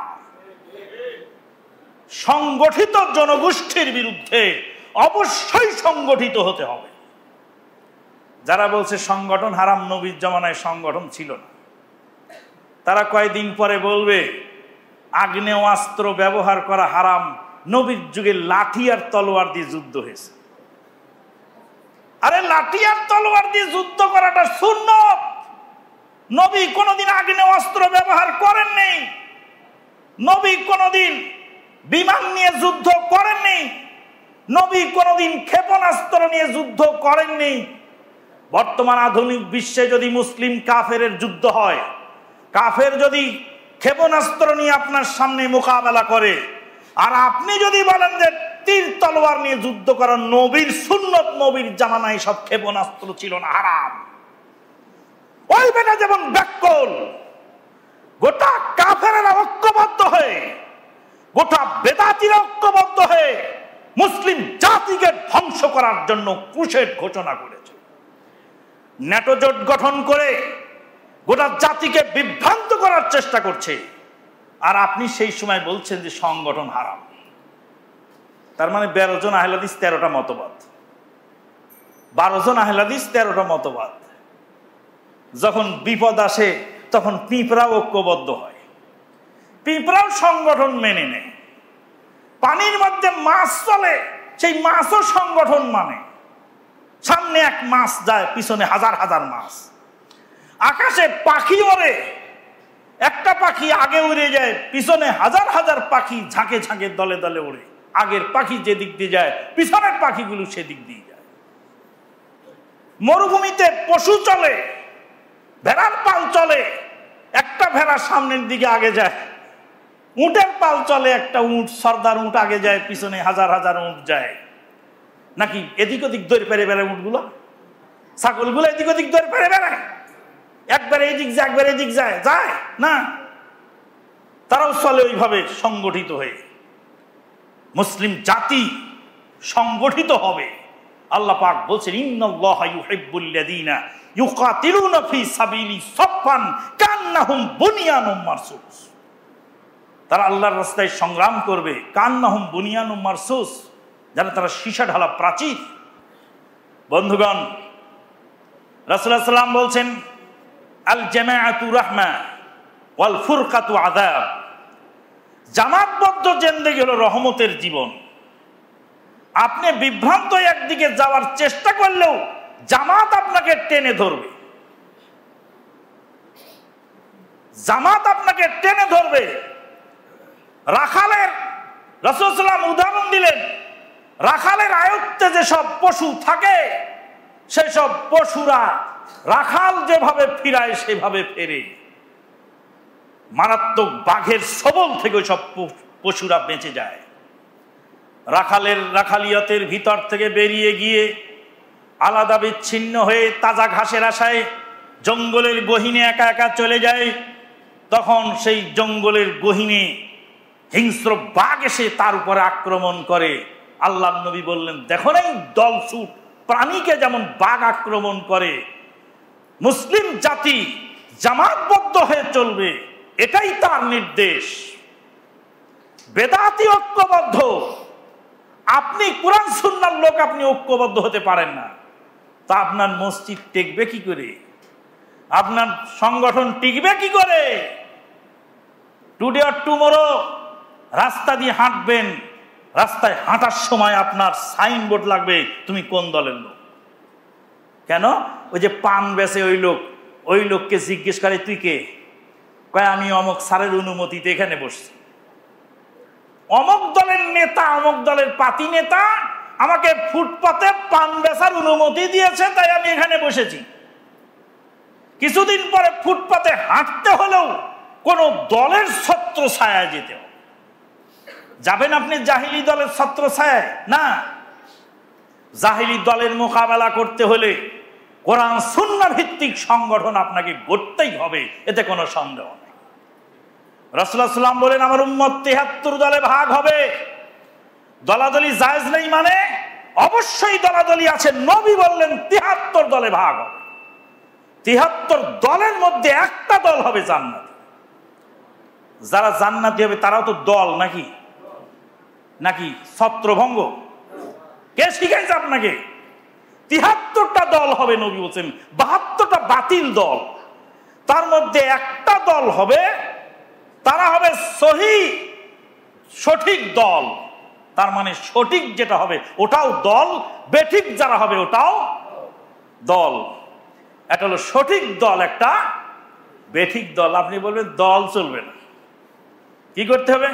সংগঠিত জনগোষ্ঠীর বিরুদ্ধে অবশ্যই সংগঠিত হতে হবে। যারা বলছে সংগঠন হারাম, নবীর জামানায় সংগঠন ছিল না, তারা কয়েকদিন পরে বলবে আগ্নেয়াস্ত্র ব্যবহার করা হারাম, নবীর যুগে লাঠি আর তলোয়ার দিয়ে যুদ্ধ হয়েছে। আরে লাঠি আর তলোয়ার দিয়ে যুদ্ধ করাটা সুন্নত। নবী কোনদিন আগ্নেয়াস্ত্র ব্যবহার করেননি, নবী কোনদিন বিমান নিয়ে যুদ্ধ করেননি, নবী কোনদিন ক্ষেপণাস্ত্র নিয়ে যুদ্ধ করেননি। বর্তমান আধুনিক বিশ্বে যদি মুসলিম কাফেরের যুদ্ধ হয়, কাফের যদি ক্ষেপণাস্ত্র নিয়ে আপনার সামনে মোকাবেলা করে, আর আপনি যদি বলেন যে তীর তলোয়ার নিয়ে যুদ্ধ করার নবীর সুন্নত, নবীর জামানায় সব ক্ষেপণাস্ত্র ছিল না, হারাম। ওই বেটা যেমন ব্যাকল, গোটা কাফেরেরা ঐক্যবদ্ধ হয়ে, গোটা বেদাতিরা ঐক্যবদ্ধ হয়ে মুসলিম জাতিকে ধ্বংস করার জন্য ক্রুসেড ঘোষণা করেছে, ন্যাটো জোট গঠন করে গোটা জাতিকে বিভ্রান্ত করার চেষ্টা করছে। আর আপনি সেই সময় বলছেন যে সংগঠন হারাম। তার মানে বারো জন আহলে হাদিস তেরোটা মতবাদ, বারো জন আহলে হাদিস তেরোটা মতবাদ। যখন বিপদ আসে তখন পিঁপড়াও ঐক্যবদ্ধ হয়, পিঁপড়াও সংগঠন মেনে নেয়। পানির মধ্যে মাছ চলে, সেই মাছও সংগঠন মানে। সামনে এক মাছ যায়, পিছনে হাজার হাজার মাছ। আকাশে পাখি ওড়ে, একটা পাখি আগে উড়ে যায়, পিছনে হাজার হাজার পাখি ঝাঁকে ঝাঁকে দলে দলে ওড়ে। আগের পাখি যে দিক দিয়ে যায় পিছনের পাখিগুলো সেদিক দিয়ে যায়। মরুভূমিতে পশু চলে, ভেড়ার পাল চলে, একটা ভেড়া সামনের দিকে আগে যায়। উটের পাল চলে, একটা উট সর্দার উট আগে যায়, পিছনে হাজার হাজার উট যায়। নাকি এদিক ওদিক দৌড়ে পেরে বেড়ায় উটগুলো? ছাগলগুলো এদিক ওদিক দৌড়ে পেরে বেড়ায়? একবার এদিক যায় একবার এদিক যায় যায় না, তারাও চলে ওইভাবে সংগঠিত হয়ে। মুসলিম জাতি সংগঠিত হবে। আল্লাহ পাক বলছেন ইন্নাল্লাহা ইউহিব্বুল্লাযীনা ইউকাতিলুনা ফি সাবিলি সাফফান কান্নাহুম বুনিয়ানুম মারসুস। তারা আল্লাহর রাস্তায় সংগ্রাম করবে কান্নাহুম বুনিয়ানুম মারসুস, যেন তারা সীসা ঢালা প্রাচীর। বন্ধুগণ, রাসূলুল্লাহ সাল্লাল্লাহু আলাইহি ওয়াসাল্লাম বলছেন আল জামাআতু রাহমা ওয়াল ফুরকাতু আযাব। জামাতবদ্ধ জিন্দেগি হলো রহমতের জীবন। আপনি বিভ্রান্ত একদিকে যাওয়ার চেষ্টা করলেও জামাত আপনাকে টেনে ধরবে, জামাত আপনাকে টেনে ধরবে। রাখালের রাসূল সাল্লাল্লাহু আলাইহি ওয়াসাল্লাম উদাহরণ দিলেন, রাখালের আয়ত্তে যেসব পশু থাকে সেসব পশুরা রাখাল যেভাবে ফিরায় সেভাবে ফেরে। মারাত্মক বাঘের সবল থেকে সব পশুরা বেঁচে যায়। রাখালের রাখালিয়তের ভিতর থেকে বেরিয়ে গিয়ে আলাদা বিচ্ছিন্ন হয়ে তাজা ঘাসের আশায় জঙ্গলের গহীনে একা একা চলে যায়। তখন সেই জঙ্গলের গহীনে হিংস্র বাঘ এসে তার উপরে আক্রমণ করে। আল্লাহর নবী বললেন, দেখো না এই দলছুট প্রাণীকে যেমন বাঘ আক্রমণ করে, মুসলিম জাতি জামাতবদ্ধ হয়ে চলবে, এটাই তার নির্দেশ। বেদাতি ঐক্যবদ্ধ, আপনি কোরআন সুন্নাহর লোক, আপনি ঐক্যবদ্ধ হতে পারেন না, তা আপনার মসজিদ টিকবে কি করে? আপনার সংগঠন টিকবে কি করে? টুডে অর টুমরো রাস্তা দিয়ে হাঁটবেন, রাস্তায় হাঁটার সময় আপনার সাইনবোর্ড লাগবে তুমি কোন দলের লোক। কেন? ওই যে পান বেচে ওই লোক, ওই লোককে জিজ্ঞেস করে তুই কে? কয় আমি অমুক স্যারের অনুমতিতে এখানে বসছি। অমুক দলের নেতা, অমুক দলের পাতি নেতা আমাকে ফুটপাতে পান বেচার অনুমতি দিয়েছে, তাই আমি এখানে বসেছি। কিছুদিন পরে ফুটপাতে হাঁটতে হলেও কোন দলের ছত্র ছায়ায় যেতে হবে। যাবেন আপনি জাহিলি দলের ছত্র ছায়ায়? না। জাহিলি দলের মোকাবেলা করতে হলে কোরআন সুন্নাহ ভিত্তিক সংগঠন আপনাকে গড়তেই হবে, এতে কোনো সন্দেহ নেই। রাসূলুল্লাহ সাল্লাল্লাহু আলাইহি ওয়াসাল্লাম বলেন আমার উম্মত তেহাত্তর দলে ভাগ হবে। দলাদলি জায়েজ নেই মানে? অবশ্যই দলাদলি আছে। নবী বললেন তেহাত্তর দলে ভাগ হবে। তেহাত্তর দলের মধ্যে একটা দল হবে জান্নাতি। যারা জান্নাতি হবে তারাও তো দল নাকি? নাকি ছত্রভঙ্গ? কে শিখাইছে আপনাকে? তিহাত্তরটা দল হবে, নবী বলছেন বাহাত্তরটা বাতিল দল। তার মধ্যে একটা দল হবে, তারা হবে সহি সঠিক দল। তার মানে সঠিক যেটা হবে ওটাও দল, বেঠিক যারা হবে ওটাও দল। এটা হলো সঠিক দল, একটা বেঠিক দল। আপনি বলবেন দল চলবে না, কি করতে হবে?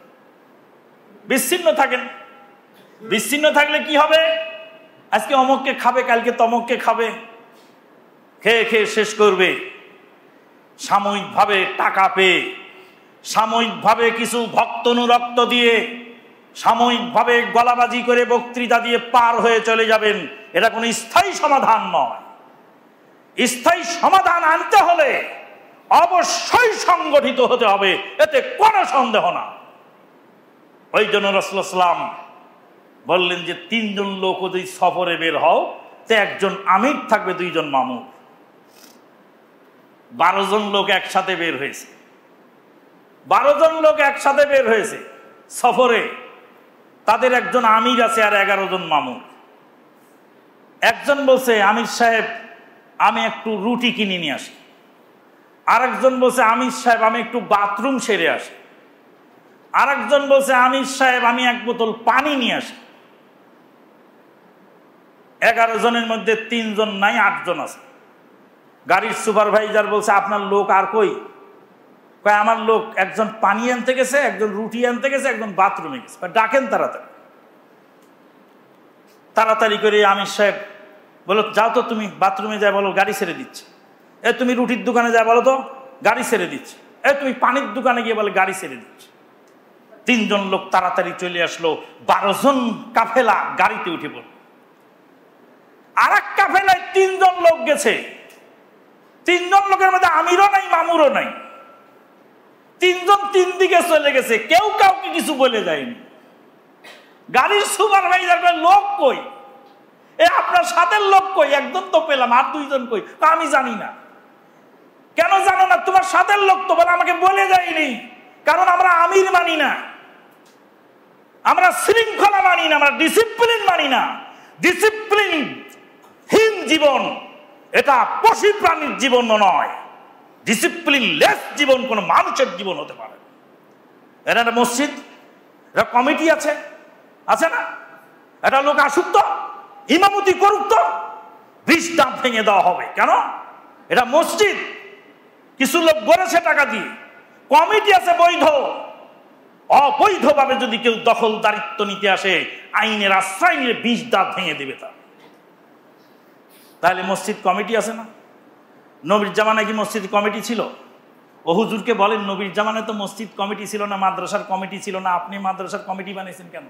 বিচ্ছিন্ন থাকেন। বিচ্ছিন্ন থাকলে কি হবে? আজকে অমুককে খাবে, কালকে তমককে খাবে, খেয়ে খেয়ে শেষ করবে। সাময়িকভাবে টাকা পেয়ে, সাময়িকভাবে কিছু ভক্ত অনুরক্ত দিয়ে, সাময়িকভাবে গলাবাজি করে বক্তৃতা দিয়ে পার হয়ে চলে যাবেন। এটা কোনো স্থায়ী সমাধান নয়। স্থায়ী সমাধান আনতে হলে অবশ্যই সংগঠিত হতে হবে, এতে কোনো সন্দেহ না। ওই জন্য রাসূলুল্লাহ সাল্লাল্লাহু আলাইহি ওয়াসাল্লাম বললেন যে তিনজন লোক যদি সফরে বের হও, তো একজন আমির থাকবে, দুইজন মামুর। বারো জন লোক একসাথে বের হয়েছে, বারো জন লোক একসাথে বের হয়েছে সফরে। তাদের একজন আমির আছে আর এগারো জন মামুর। একজন বলছে আমির সাহেব আমি একটু রুটি কিনে নিয়ে আসি। আরেকজন বলছে আমির সাহেব আমি একটু বাথরুম সেরে আসি। আরেকজন বলছে আমির সাহেব আমি এক বোতল পানি নিয়ে আসি। এগারো জনের মধ্যে তিনজন নাই, আটজন আছে। গাড়ির সুপারভাইজার বলছে আপনার লোক আর কই? কয় আমার লোক একজন পানি আনতে গেছে, একজন রুটি আনতে গেছে, একজন বাথরুমে গেছে। ডাকেন তাড়াতাড়ি। তাড়াতাড়ি করে আমির সাহেব বলো, যাও তো তুমি বাথরুমে যায়, বলো গাড়ি ছেড়ে দিচ্ছে। এ তুমি রুটির দোকানে যায়, বলো তো গাড়ি ছেড়ে দিচ্ছে। এ তুমি পানির দোকানে গিয়ে বলে গাড়ি ছেড়ে দিচ্ছে। তিনজন লোক তাড়াতাড়ি চলে আসলো, বারো জন কাফেলা গাড়িতে উঠে পড়ল। আর এক কাফেলায় তিনজন লোক গেছে, তিনজন লোকের মধ্যে আমিরও নাই মামুরও নাই, তিনজন তিন দিকে চলে গেছে, কেউ কাউকে কিছু বলে যায়নি। গাড়ির সুপারভাইজার লোক কই, এ আপনার সাথে লোক কই, একজন তো পেলাম, আর দুইজন কই, আমি জানি না। কেন জানো না? তোমার সাথে লোক তো বলে আমাকে বলে যায়নি, কারণ আমরা আমির মানি না, আমরা শৃঙ্খলা মানি না, আমরা ডিসিপ্লিন মানি না। ডিসিপ্লিন হীন জীবন এটা পশু প্রাণীর জীবন নয়, ডিসিপ্লিন লেস জীবন কোন মানুষের জীবন হতে পারে। এটা একটা মসজিদ, এটা কমিটি আছে আছে না, এটা লোক আসুক তো, ইমামতি করুক তো, বিষ দাম ভেঙে দেওয়া হবে। কেন? এটা মসজিদ, কিছু লোক গড়েছে টাকা দিয়ে, কমিটি আছে বৈধ। অবৈধভাবে যদি কেউ দখলদারিত্ব নিতে আসে, আইনের আশ্রয় নিয়ে বিষ দাঁত ভেঙে দেবে। তা তাহলে মসজিদ কমিটি আছে না? নবীর জামানায় কি মসজিদ কমিটি ছিল? ও হুজুরকে বলেন, নবীর জামানায় তো মসজিদ কমিটি ছিল না, মাদ্রাসার কমিটি ছিল না, আপনি মাদ্রাসার কমিটি বানিয়েছেন কেন?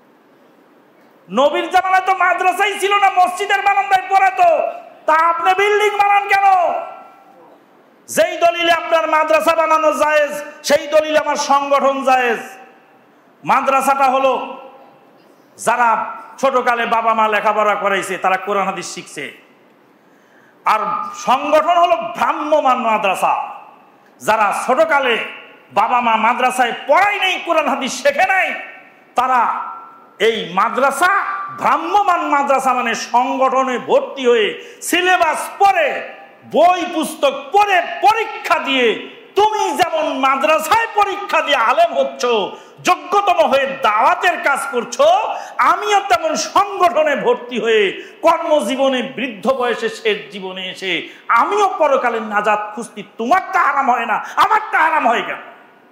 নবীর জামানায় তো মাদ্রাসাই ছিল না, মসজিদের বারান্দায় পড়াতো, তা আপনি বিল্ডিং বানান কেন? যেই দলিলে আপনার মাদ্রাসা বানানো জায়েজ, সেই দলিলে আমার সংগঠন জায়েজ। মাদ্রাসাটা হলো যারা ছোটকালে বাবা মা লেখাপড়া করাইছে, তারা কোরআন হাদিস শিখছে। আর সংগঠন হলো ভ্রাম্যমান মাদ্রাসা, যারা ছোটকালে বাবা মা মাদ্রাসায় পড়াই নেই, কোরআন হাদিস শেখে নাই, তারা এই মাদ্রাসা ভ্রাম্যমান মাদ্রাসা মানে সংগঠনে ভর্তি হয়ে সিলেবাস পড়ে, বই পুস্তক পড়ে, পরীক্ষা দিয়ে, তুমি যেমন মাদ্রাসায় পরীক্ষা দিয়ে আলেম হচ্ছ, যোগ্যতম হয়ে দাওয়াতের কাজ করছো, আমিও তেমন সংগঠনে ভর্তি হয়ে কর্মজীবনে বৃদ্ধ বয়সে শেষ জীবনে এসে আমিও পরকালের নাজাত খুঁজতি। তোমারটা হারাম হয় না, আমারটা হারাম হয় কেন?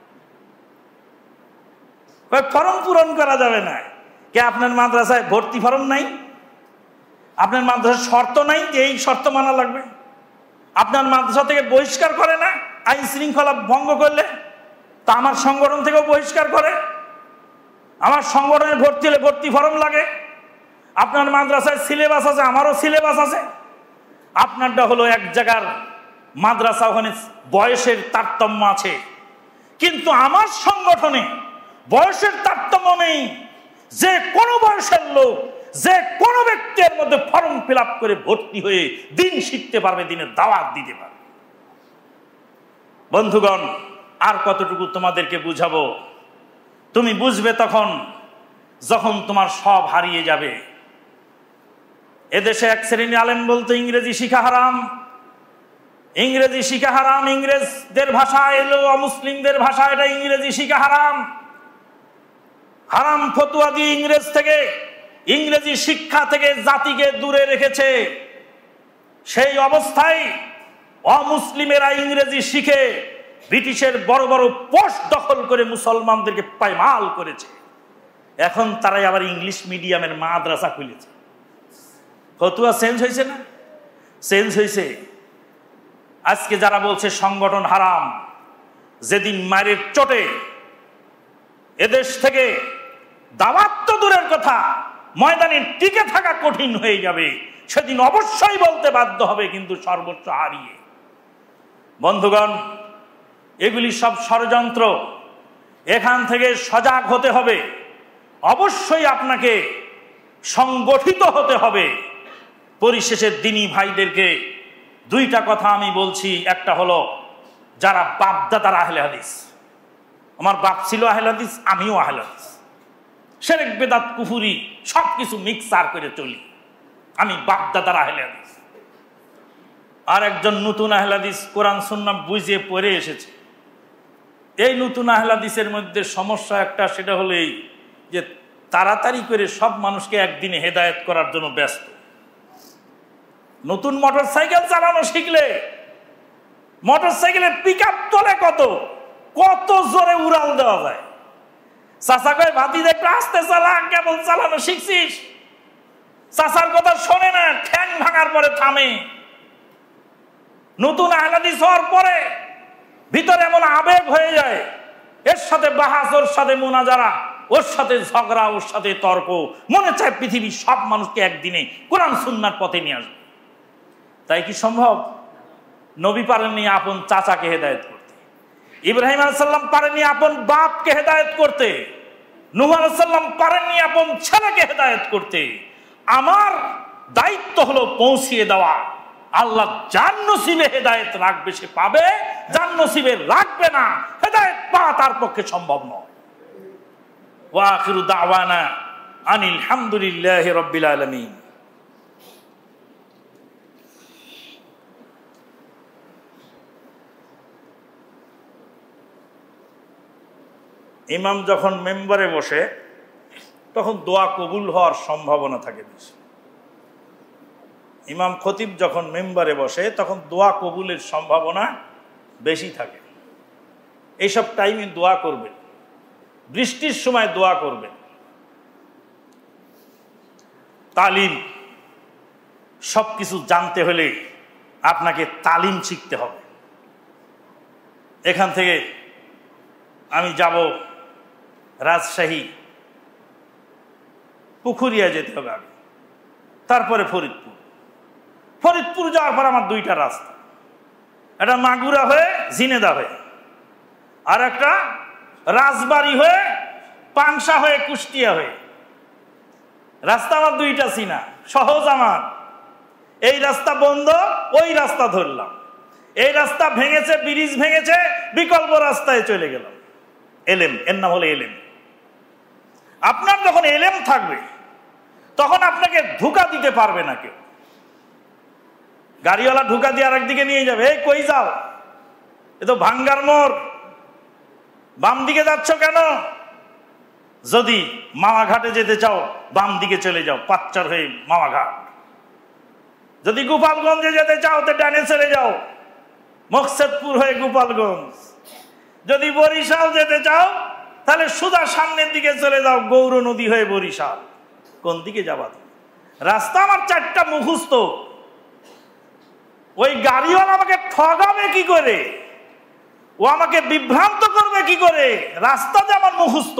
ফরম পূরণ করা যাবে না কে? আপনার মাদ্রাসায় ভর্তি ফরম নাই? আপনার মাদ্রাসার শর্ত নাই যে এই শর্ত মানা লাগবে? আপনার মাদ্রাসা থেকে বহিষ্কার করে না আইন শৃঙ্খলা ভঙ্গ করলে? তা আমার সংগঠন থেকেও বহিষ্কার করে। আমার সংগঠনে ভর্তি হলে ভর্তি ফরম লাগে। আপনার মাদ্রাসায় সিলেবাস আছে, আমারও সিলেবাস আছে। আপনারটা হলো এক জায়গার মাদ্রাসা, ওখানে বয়সের তারতম্য আছে, কিন্তু আমার সংগঠনে বয়সের তারতম্য নেই। যে কোনো বয়সের লোক, যে কোনো ব্যক্তির মধ্যে ফর্ম ফিল আপ করে ভর্তি হয়ে দিন শিখতে পারবে, দিনের দাওয়াত দিতে পারবে। বন্ধুগণ, আর কতটুকু তোমাদেরকে বুঝাবো? তুমি বুঝবে তখন যখন তোমার সব হারিয়ে যাবে। এদেশে এক শ্রেণী আলেম বলতো ইংরেজি শিখা হারাম, ইংরেজি শিখা হারাম, ইংরেজদের ভাষা এলো, অমুসলিমদের ভাষা, এটা ইংরেজি শিখা হারাম। হারাম ফতুয়া দিয়ে ইংরেজ থেকে, ইংরেজি শিক্ষা থেকে জাতিকে দূরে রেখেছে। সেই অবস্থায় অমুসলিমেরা ইংরেজি শিখে ব্রিটিশের বড় বড় পোস্ট দখল করে মুসলমানদেরকে পায়মাল করেছে। এখন তারাই আবার ইংলিশ মিডিয়ামের মাদ্রাসা খুলেছে। ফতুয়া চেঞ্জ হয়েছে না? চেঞ্জ হয়েছে। আজকে যারা বলছে সংগঠন হারাম, যেদিন মায়ের চোটে এদেশ থেকে দাওয়াত তো দূরের কথা, ময়দানে টিকে থাকা কঠিন হয়ে যাবে, সেদিন অবশ্যই বলতে বাধ্য হবে, কিন্তু সর্বোচ্চ হারিয়ে। বন্ধুগণ, এগুলি সব ষড়যন্ত্র। এখান থেকে সজাগ হতে হবে। অবশ্যই আপনাকে সংগঠিত হতে হবে। পরিশেষে দ্বীনি ভাইদেরকে দুইটা কথা আমি বলছি। একটা হলো, যারা বাপদাদার আহলে হাদিস, আমার বাপ ছিল আহলে হাদিস, আমিও আহলে হাদিস, শিরক বেদাত কুফরি সবকিছু মিক্সার করে চলি, আমি বাপদাদার আহলে হাদিস। আর একজন নতুন আহলে হাদিস কোরআন সুন্নাহ বুঝে পড়ে এসেছে। এই নতুন আহলে হাদিসের মধ্যে সমস্যা একটা, সেটা হলো এই যে তাড়াতাড়ি করে সব মানুষকে একদিনে হেদায়েত করার জন্য ব্যস্ত। নতুন মোটর সাইকেল চালানো শিখলে, মোটর সাইকেলের পিক আপ তোলে কত, কত জোরে উড়াল দেওয়া যায়। চাচা কয় ভাতি একটু আস্তে চালা, কেবল চালানো শিখছিস, চাচার কথা শোনে না, ঠ্যাং ভাঙার পরে থামে। নতুন আহলে হাদিস হওয়ার পরে ভিতরে এমন আবেগ হয়ে যায়, এর সাথে বাহাস, ওর সাথে মুনাজারা, ওর সাথে ঝগড়া, ওর সাথে তর্ক, মনে চায় পৃথিবীর সব মানুষকে একদিনে কোরআন সুন্নাহর পথে নিয়ে আসবে। তাই কি সম্ভব? নবী পারেননি আপন চাচাকে হেদায়েত করতে, ইব্রাহিম আলাইহিস সালাম পারেননি আপন বাপকে হেদায়েত করতে, নূহ আলাইহিস সালাম পারেননি আপন ছেলেকে হেদায়েত করতে। আমার দায়িত্ব হলো পৌঁছিয়ে দেওয়া। আল্লাহ যার নসিবে হেদায়েত রাখবে সে পাবে, যার নসিবে রাখবে না হেদায়েত পাওয়া তার পক্ষে সম্ভব নয়। ওয়া আখিরু দাওয়ানা আনিল হামদুলিল্লাহি রাব্বিল আলামিন। ইমাম যখন মেম্বারে বসে তখন দোয়া কবুল হওয়ার সম্ভাবনা থাকে বেশি। ইমাম খতিব যখন মেম্বারে বসে তখন দোয়া কবুলের সম্ভাবনা বেশি থাকে। এইসব টাইমে দোয়া করবেন, বৃষ্টির সময় দোয়া করবেন। তালিম, সব কিছু জানতে হলে আপনাকে তালিম শিখতে হবে। এখান থেকে আমি যাব রাজশাহী, পুখুরিয়া যেতে হবে আগে, তারপরে ফরিদপুর। ফরিদপুর যাওয়ার পর আমার দুইটা রাস্তা, একটা মাগুরা হয়ে ঝিনেদা হয়ে, আর একটা রাজবাড়ী হয়ে পাংশা হয়ে কুষ্টিয়া হয়ে। রাস্তা আমার দুইটা চিনা, সহজ আমার। এই রাস্তা বন্ধ, ওই রাস্তা ধরলাম। এই রাস্তা ভেঙেছে, ব্রিজ ভেঙেছে, বিকল্প রাস্তায় চলে গেলাম। এলেম, এর নাম হলো এলেম। আপনার যখন এলেম থাকবে তখন আপনাকে ধোঁকা দিতে পারবে না কেউ। গাড়িওয়ালা ধোঁকা দিয়ে আর একদিকে নিয়ে যাবে, এই কই যাও, এ তো ভাঙ্গার মোড়, বাম দিকে যাচ্ছ কেন? যদি মামাঘাটে যেতে চাও বাম দিকে চলে যাও, পাচ্চার হয়ে মামাঘাট। যদি গোপালগঞ্জে যেতে চাও তো ডানে চলে যাও, মকসেদপুর হয়ে গোপালগঞ্জ। যদি বরিশাল যেতে চাও তাহলে সোজা সামনের দিকে চলে যাও, গৌর নদী হয়ে বরিশাল। কোন দিকে যাবা? রাস্তা আমার চারটা মুখস্থ। ওই গাড়িওয়ালা আমাকে ঠগাবে কি করে, ও আমাকে বিভ্রান্ত করবে কি করে? রাস্তা যে আমার মুখস্থ,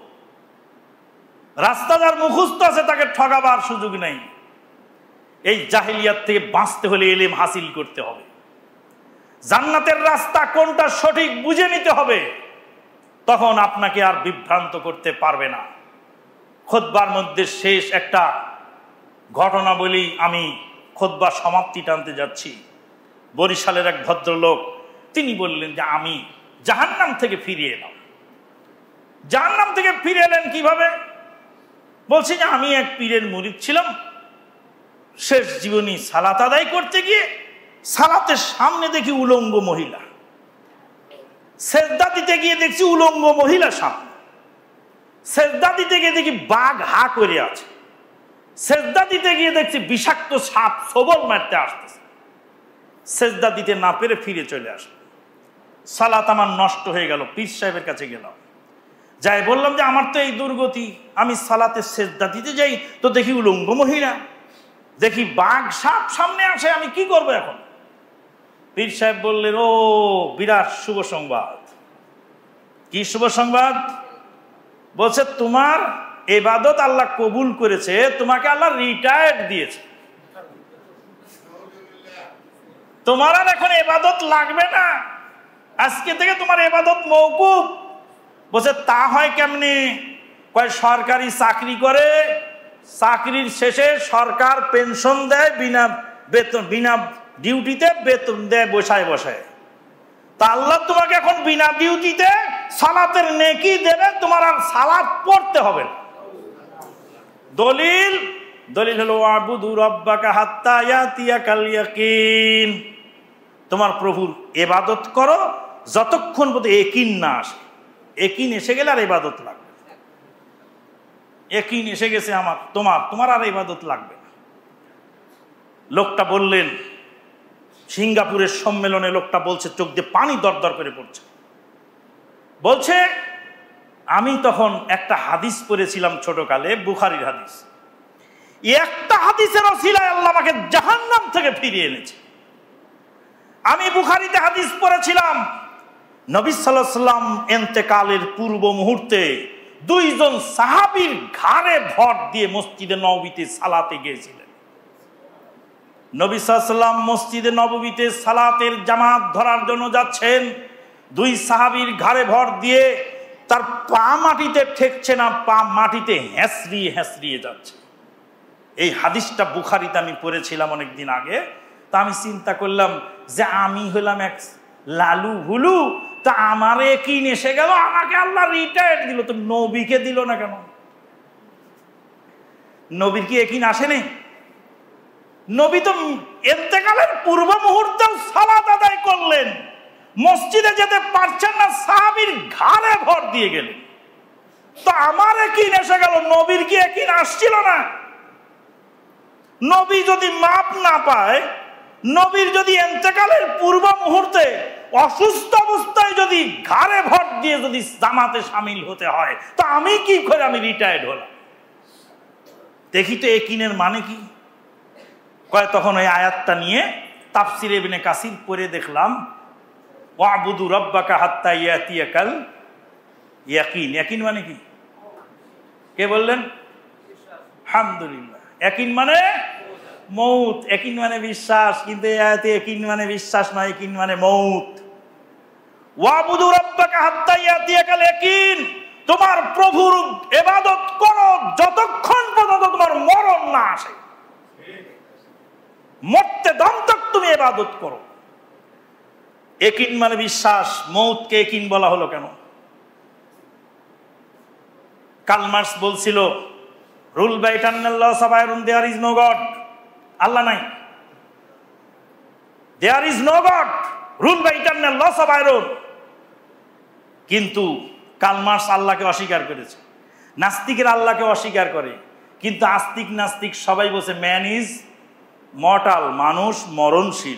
রাস্তা যার মুখস্থ আছে তাকে ঠগাবার সুযোগ নেই। এই জাহিলিয়াত থেকে বাঁচতে হলে ইলম হাসিল করতে হবে। জান্নাতের রাস্তা কোনটা সঠিক বুঝে নিতে হবে, তখন আপনাকে আর বিভ্রান্ত করতে পারবে না। খুতবার মধ্যে শেষ একটা ঘটনা বলি, আমি খুতবার সমাপ্তি টানতে যাচ্ছি। বরিশালের এক ভদ্রলোক, তিনি বললেন যে আমি জাহান্নাম থেকে ফিরে এলাম। জাহান্নাম থেকে ফিরে এলেন কিভাবে? বলছি যে আমি এক পীরের মুরিদ ছিলাম, শেষ জীবনী সালাত আদায় করতে গিয়ে সালাতের সামনে দেখি উলঙ্গ মহিলা, সেজদা দিতে গিয়ে দেখছি উলঙ্গ মহিলা সামনে, সেজদা দিতে গিয়ে দেখি বাঘ হা করে আছে, সেজদা দিতে গিয়ে দেখছি বিষাক্ত সাপ সবল মারতে আসতেছে। সেজদা দিতে না পেরে ফিরে চলে আসলো। সালাত আমার নষ্ট হয়ে গেল। পীর সাহেবের কাছে গেলাম, যাই বললাম যে আমার তো এই দুর্গতি, আমি সালাতে সেজদা দিতে যাই তো দেখি উলঙ্গ মহিলা, দেখি বাঘ সাপ সামনে আসে, আমি কি করব এখন? পীর সাহেব বললেন, ও বিরাট শুভ সংবাদ। কি শুভ সংবাদ? বলছে তোমার ইবাদত আল্লাহ কবুল করেছে, তোমাকে আল্লাহ রিটায়ার্ড দিয়েছে, তোমার আর এখন ইবাদত লাগবে না, আজকে থেকে তোমার ইবাদত মওকুফ। বলছে তা হয় কেমনি? কয় সরকারি চাকরি করে, চাকরির শেষে সরকার পেনশন দেয়, বিনা বেতন, বিনা ডিউটিতে বেতন দেয় বসায় বসায়। তা আল্লাহ তোমাকে এখন বিনা ডিউটিতে সালাতের নেকি দেবে, তোমার আর সালাত পড়তে হবে না। দলিল দলিল হলো আবুদু রাব্বাকা হাত্তা ইয়াতিয়াকাল ইয়াকিন। তোমার প্রভুর ইবাদত করো যতক্ষণ পর্যন্ত ইয়াকিন না আসে। ইয়াকিন এসে গেলে আর ইবাদত লাগবে। ইয়াকিন এসে গেছে আমার, তোমার তোমার আর ইবাদত লাগবে না। লোকটা বললেন, সিঙ্গাপুরের সম্মেলনে লোকটা বলছে, চোখ দিয়ে পানি দরদর করে পড়ছে। বলছে আমি তখন একটা হাদিস পড়েছিলাম ছোটকালে, বুখারীর হাদিস। একটা হাদিসের ওসিলায় আল্লাহ আমাকে জাহান্নাম থেকে ফিরিয়ে এনেছে। আমি বুখারীতে হাদিস পড়েছিলাম, নবী সাল্লাল্লাহু আলাইহি ওয়াসাল্লাম ইন্তেকালের পূর্ব মুহূর্তে দুইজন সাহাবীর ঘাড়ে ভর দিয়ে মসজিদে নববীতে সালাতে গিয়েছিলেন। নবী সাল্লাল্লাহু আলাইহি ওয়াসাল্লাম মসজিদে নববীতে সালাতের জামাত ধরার জন্য যাচ্ছেন, দুই সাহাবীর ঘাড়ে ভর দিয়ে তার পা মাটিতে ঠেকছে না, পা মাটিতে হেঁচড়িয়ে হেঁচড়িয়ে যাচ্ছে। এই হাদিসটা বুখারীতে আমি পড়েছিলাম অনেকদিন আগে। তা আমি চিন্তা করলাম যে আমি হলাম এক লালু হুলু, তা আমারে কি এসে গেল, আমাকে আল্লাহ রিটায়ার্ড দিল, তো নবীকে দিল না কেন? নবীর কি একিন আসেনি? নবী তো ইন্তেকালের পূর্ব মুহূর্তেও সালাত আদায় করলেন, মসজিদে যেতে পারছেন না, সাহাবীর ঘাড়ে ভর দিয়ে গেলেন। তো আমার একিন এসে গেল, নবীর কি একিন আসছিল না? নবী যদি মাপ না পায়, নবীর যদি ইন্তেকালের পূর্ব মুহূর্তে অসুস্থ অবস্থায় যদি ঘাড়ে ভর দিয়ে যদি জামাতে শামিল হতে হয়, তো আমি কি করে আমি রিটায়ার্ড হলাম? দেখি তো একিনের মানে কি। কয় তখন ওই আয়াতটা নিয়ে তাফসিরে ইবনে কাসির পড়ে দেখলাম, ওয়াবুদু রাব্বাকা হাত্তা ইয়াতিয়াকাল ইয়াকিন। ইয়াকিন মানে কি? কে বললেন? আলহামদুলিল্লাহ। ইয়াকিন মানে মৌত। ইয়াকিন মানে বিশ্বাস, কিন্তু এই আয়াতে ইয়াকিন মানে বিশ্বাস নয়, ইয়াকিন মানে মৌত। ওয়াবুদু রাব্বাকা হাত্তা ইয়াতিয়াকাল ইয়াকিন, তোমার প্রভুর ইবাদত করো যতক্ষণ পর্যন্ত তোমার মরণ না আসে। মরতে দম তক তুমি ইবাদত করো। ইয়াকিন মানে বিশ্বাস, মৌতকে ইয়াকিন বলা হলো কেন? কার্ল মার্কস বলছিল, rule by eternal loss of iron, there is no God. Allah নাই, there is no God, rule by eternal loss of iron. কিন্তু কার্ল মার্কস আল্লাহকে অস্বীকার করেছে, নাস্তিকের আল্লাহকে অস্বীকার করে, কিন্তু আস্তিক নাস্তিক সবাই বলছে ম্যান ইজ মর্টাল, মানুষ মরণশীল।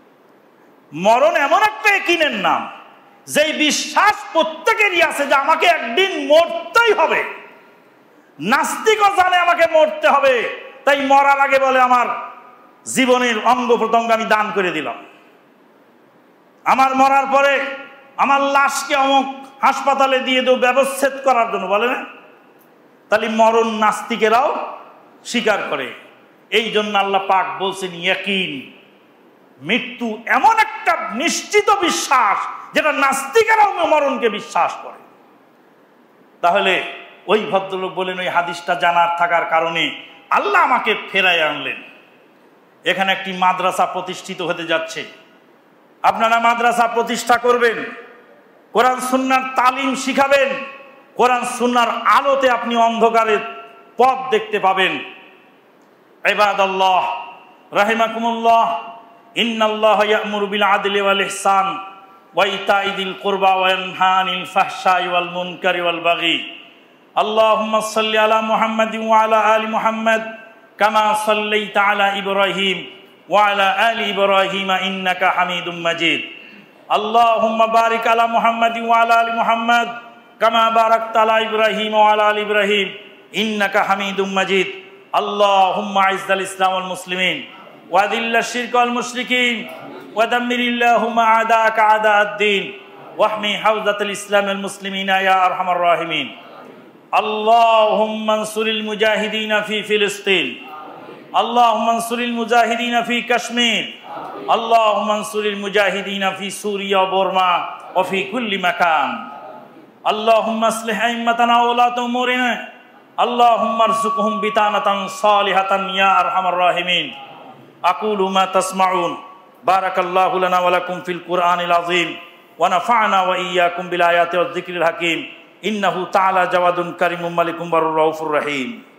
মরণ এমন একটা ইয়াকিনের নাম, যেই বিশ্বাস প্রত্যেকেরই আছে যে আমাকে একদিন মরতেই হবে। নাস্তিকও জানে আমাকে মরতে হবে, তাই মরার আগে বলে আমার জীবনের অঙ্গ প্রত্যঙ্গ আমি দান করে দিলাম, আমার মরার পরে আমার লাশকে অমুক হাসপাতালে দিয়ে দেব ব্যবচ্ছেদ করার জন্য, বলে না? তাহলে মরণ নাস্তিকেরাও স্বীকার করে। এই জন্য আল্লাহ পাক বলছেন ইয়াকিন, মৃত্যু এমন একটা নিশ্চিত বিশ্বাস যেটা নাস্তিকেরাও মরণকে বিশ্বাস করে। তাহলে ওই ভদ্রলোক বলেন, ওই হাদিসটা জানার থাকার কারণে আল্লাহ আমাকে ফেরায় আনলেন। এখানে একটি মাদ্রাসা প্রতিষ্ঠিত হতে যাচ্ছে, আপনারা মাদ্রাসা প্রতিষ্ঠা করবেন, কোরআন সুন্নাহর তালিম শিখাবেন, কোরআন সুন্নাহর আলোতে আপনি অন্ধকারের পথ দেখতে পাবেন। ইবাদাল্লাহ রাহিমাকুমুল্লাহ, ইন্নাল্লাহ ইয়া'মুরু বিল আদলি ওয়াল ইহসান ওয়া ইতা'i যিল কুরবা ওয়া ইয়ানহা আনিল ফাহশাই ওয়াল মুনকারি ওয়াল বাগি। আল্লাহুম্মা সাল্লি আলা মুহাম্মাদিন ওয়া আলা আলি মুহাম্মাদ কামা সাল্লাইতা আলা ইব্রাহিম ওয়া আলা আলি ইব্রাহিম ইন্নাকা হামিদুম মাজিদ। আল্লাহুম্মা বারিক আলা মুহাম্মাদিন ওয়া আলা আলি মুহাম্মাদ কামা বারাকতা আলা ইব্রাহিম ওয়া আলা আলি ইব্রাহিম ইন্নাকা হামিদুম মাজিদ। আল্লাহুম্মা আইজ্জাল ইসলাম ওয়াল মুসলিমিন ওয়া আযিল্লাশ শিরকা ওয়াল মুশরিকিন ওয়া দাম্মিরিল্লাহুম্মা আ'দাআকা আ'দা'আদ-দ্বীন ওয়াহমি হাওজাতাল ইসলাম ওয়াল মুসলিমিনা ইয়া আরহামার রাহিমিন। আল্লাহুম্মা আনসুরিল মুজাহিদিনা ফি ফিলিস্তিন, আল্লাহুম্মা আনসুরিল মুজাহিদিনা ফি কাশ্মীর, আল্লাহুম্মা আনসুরিল মুজাহিদিনা ফি সুরিয়া ওয়া বুরমা ওয়া ফি কুল্লি মাকান। আল্লাহুম্মা আসলিহ আইম্মাতানা ওয়া উলাতা উমুরিনা, আল্লাহুম্মা আরযুকহুম বিতানাতান সালিহাতান ইয়া আরহামার রাহিমিন। আকুলু মা তাসমাউন, বারাকাল্লাহু লানা ওয়া লাকুম ফিল কুরআনিল আযীম ওয়া নাফা'না ওয়া ইয়্যাকুম বিল আয়াতি ওয়াজ যিকরিল হাকীম। ইন্নাহু তাআলা জাওয়াদুন কারীমুম মালিকুম বারুর রাউফুর রহিম।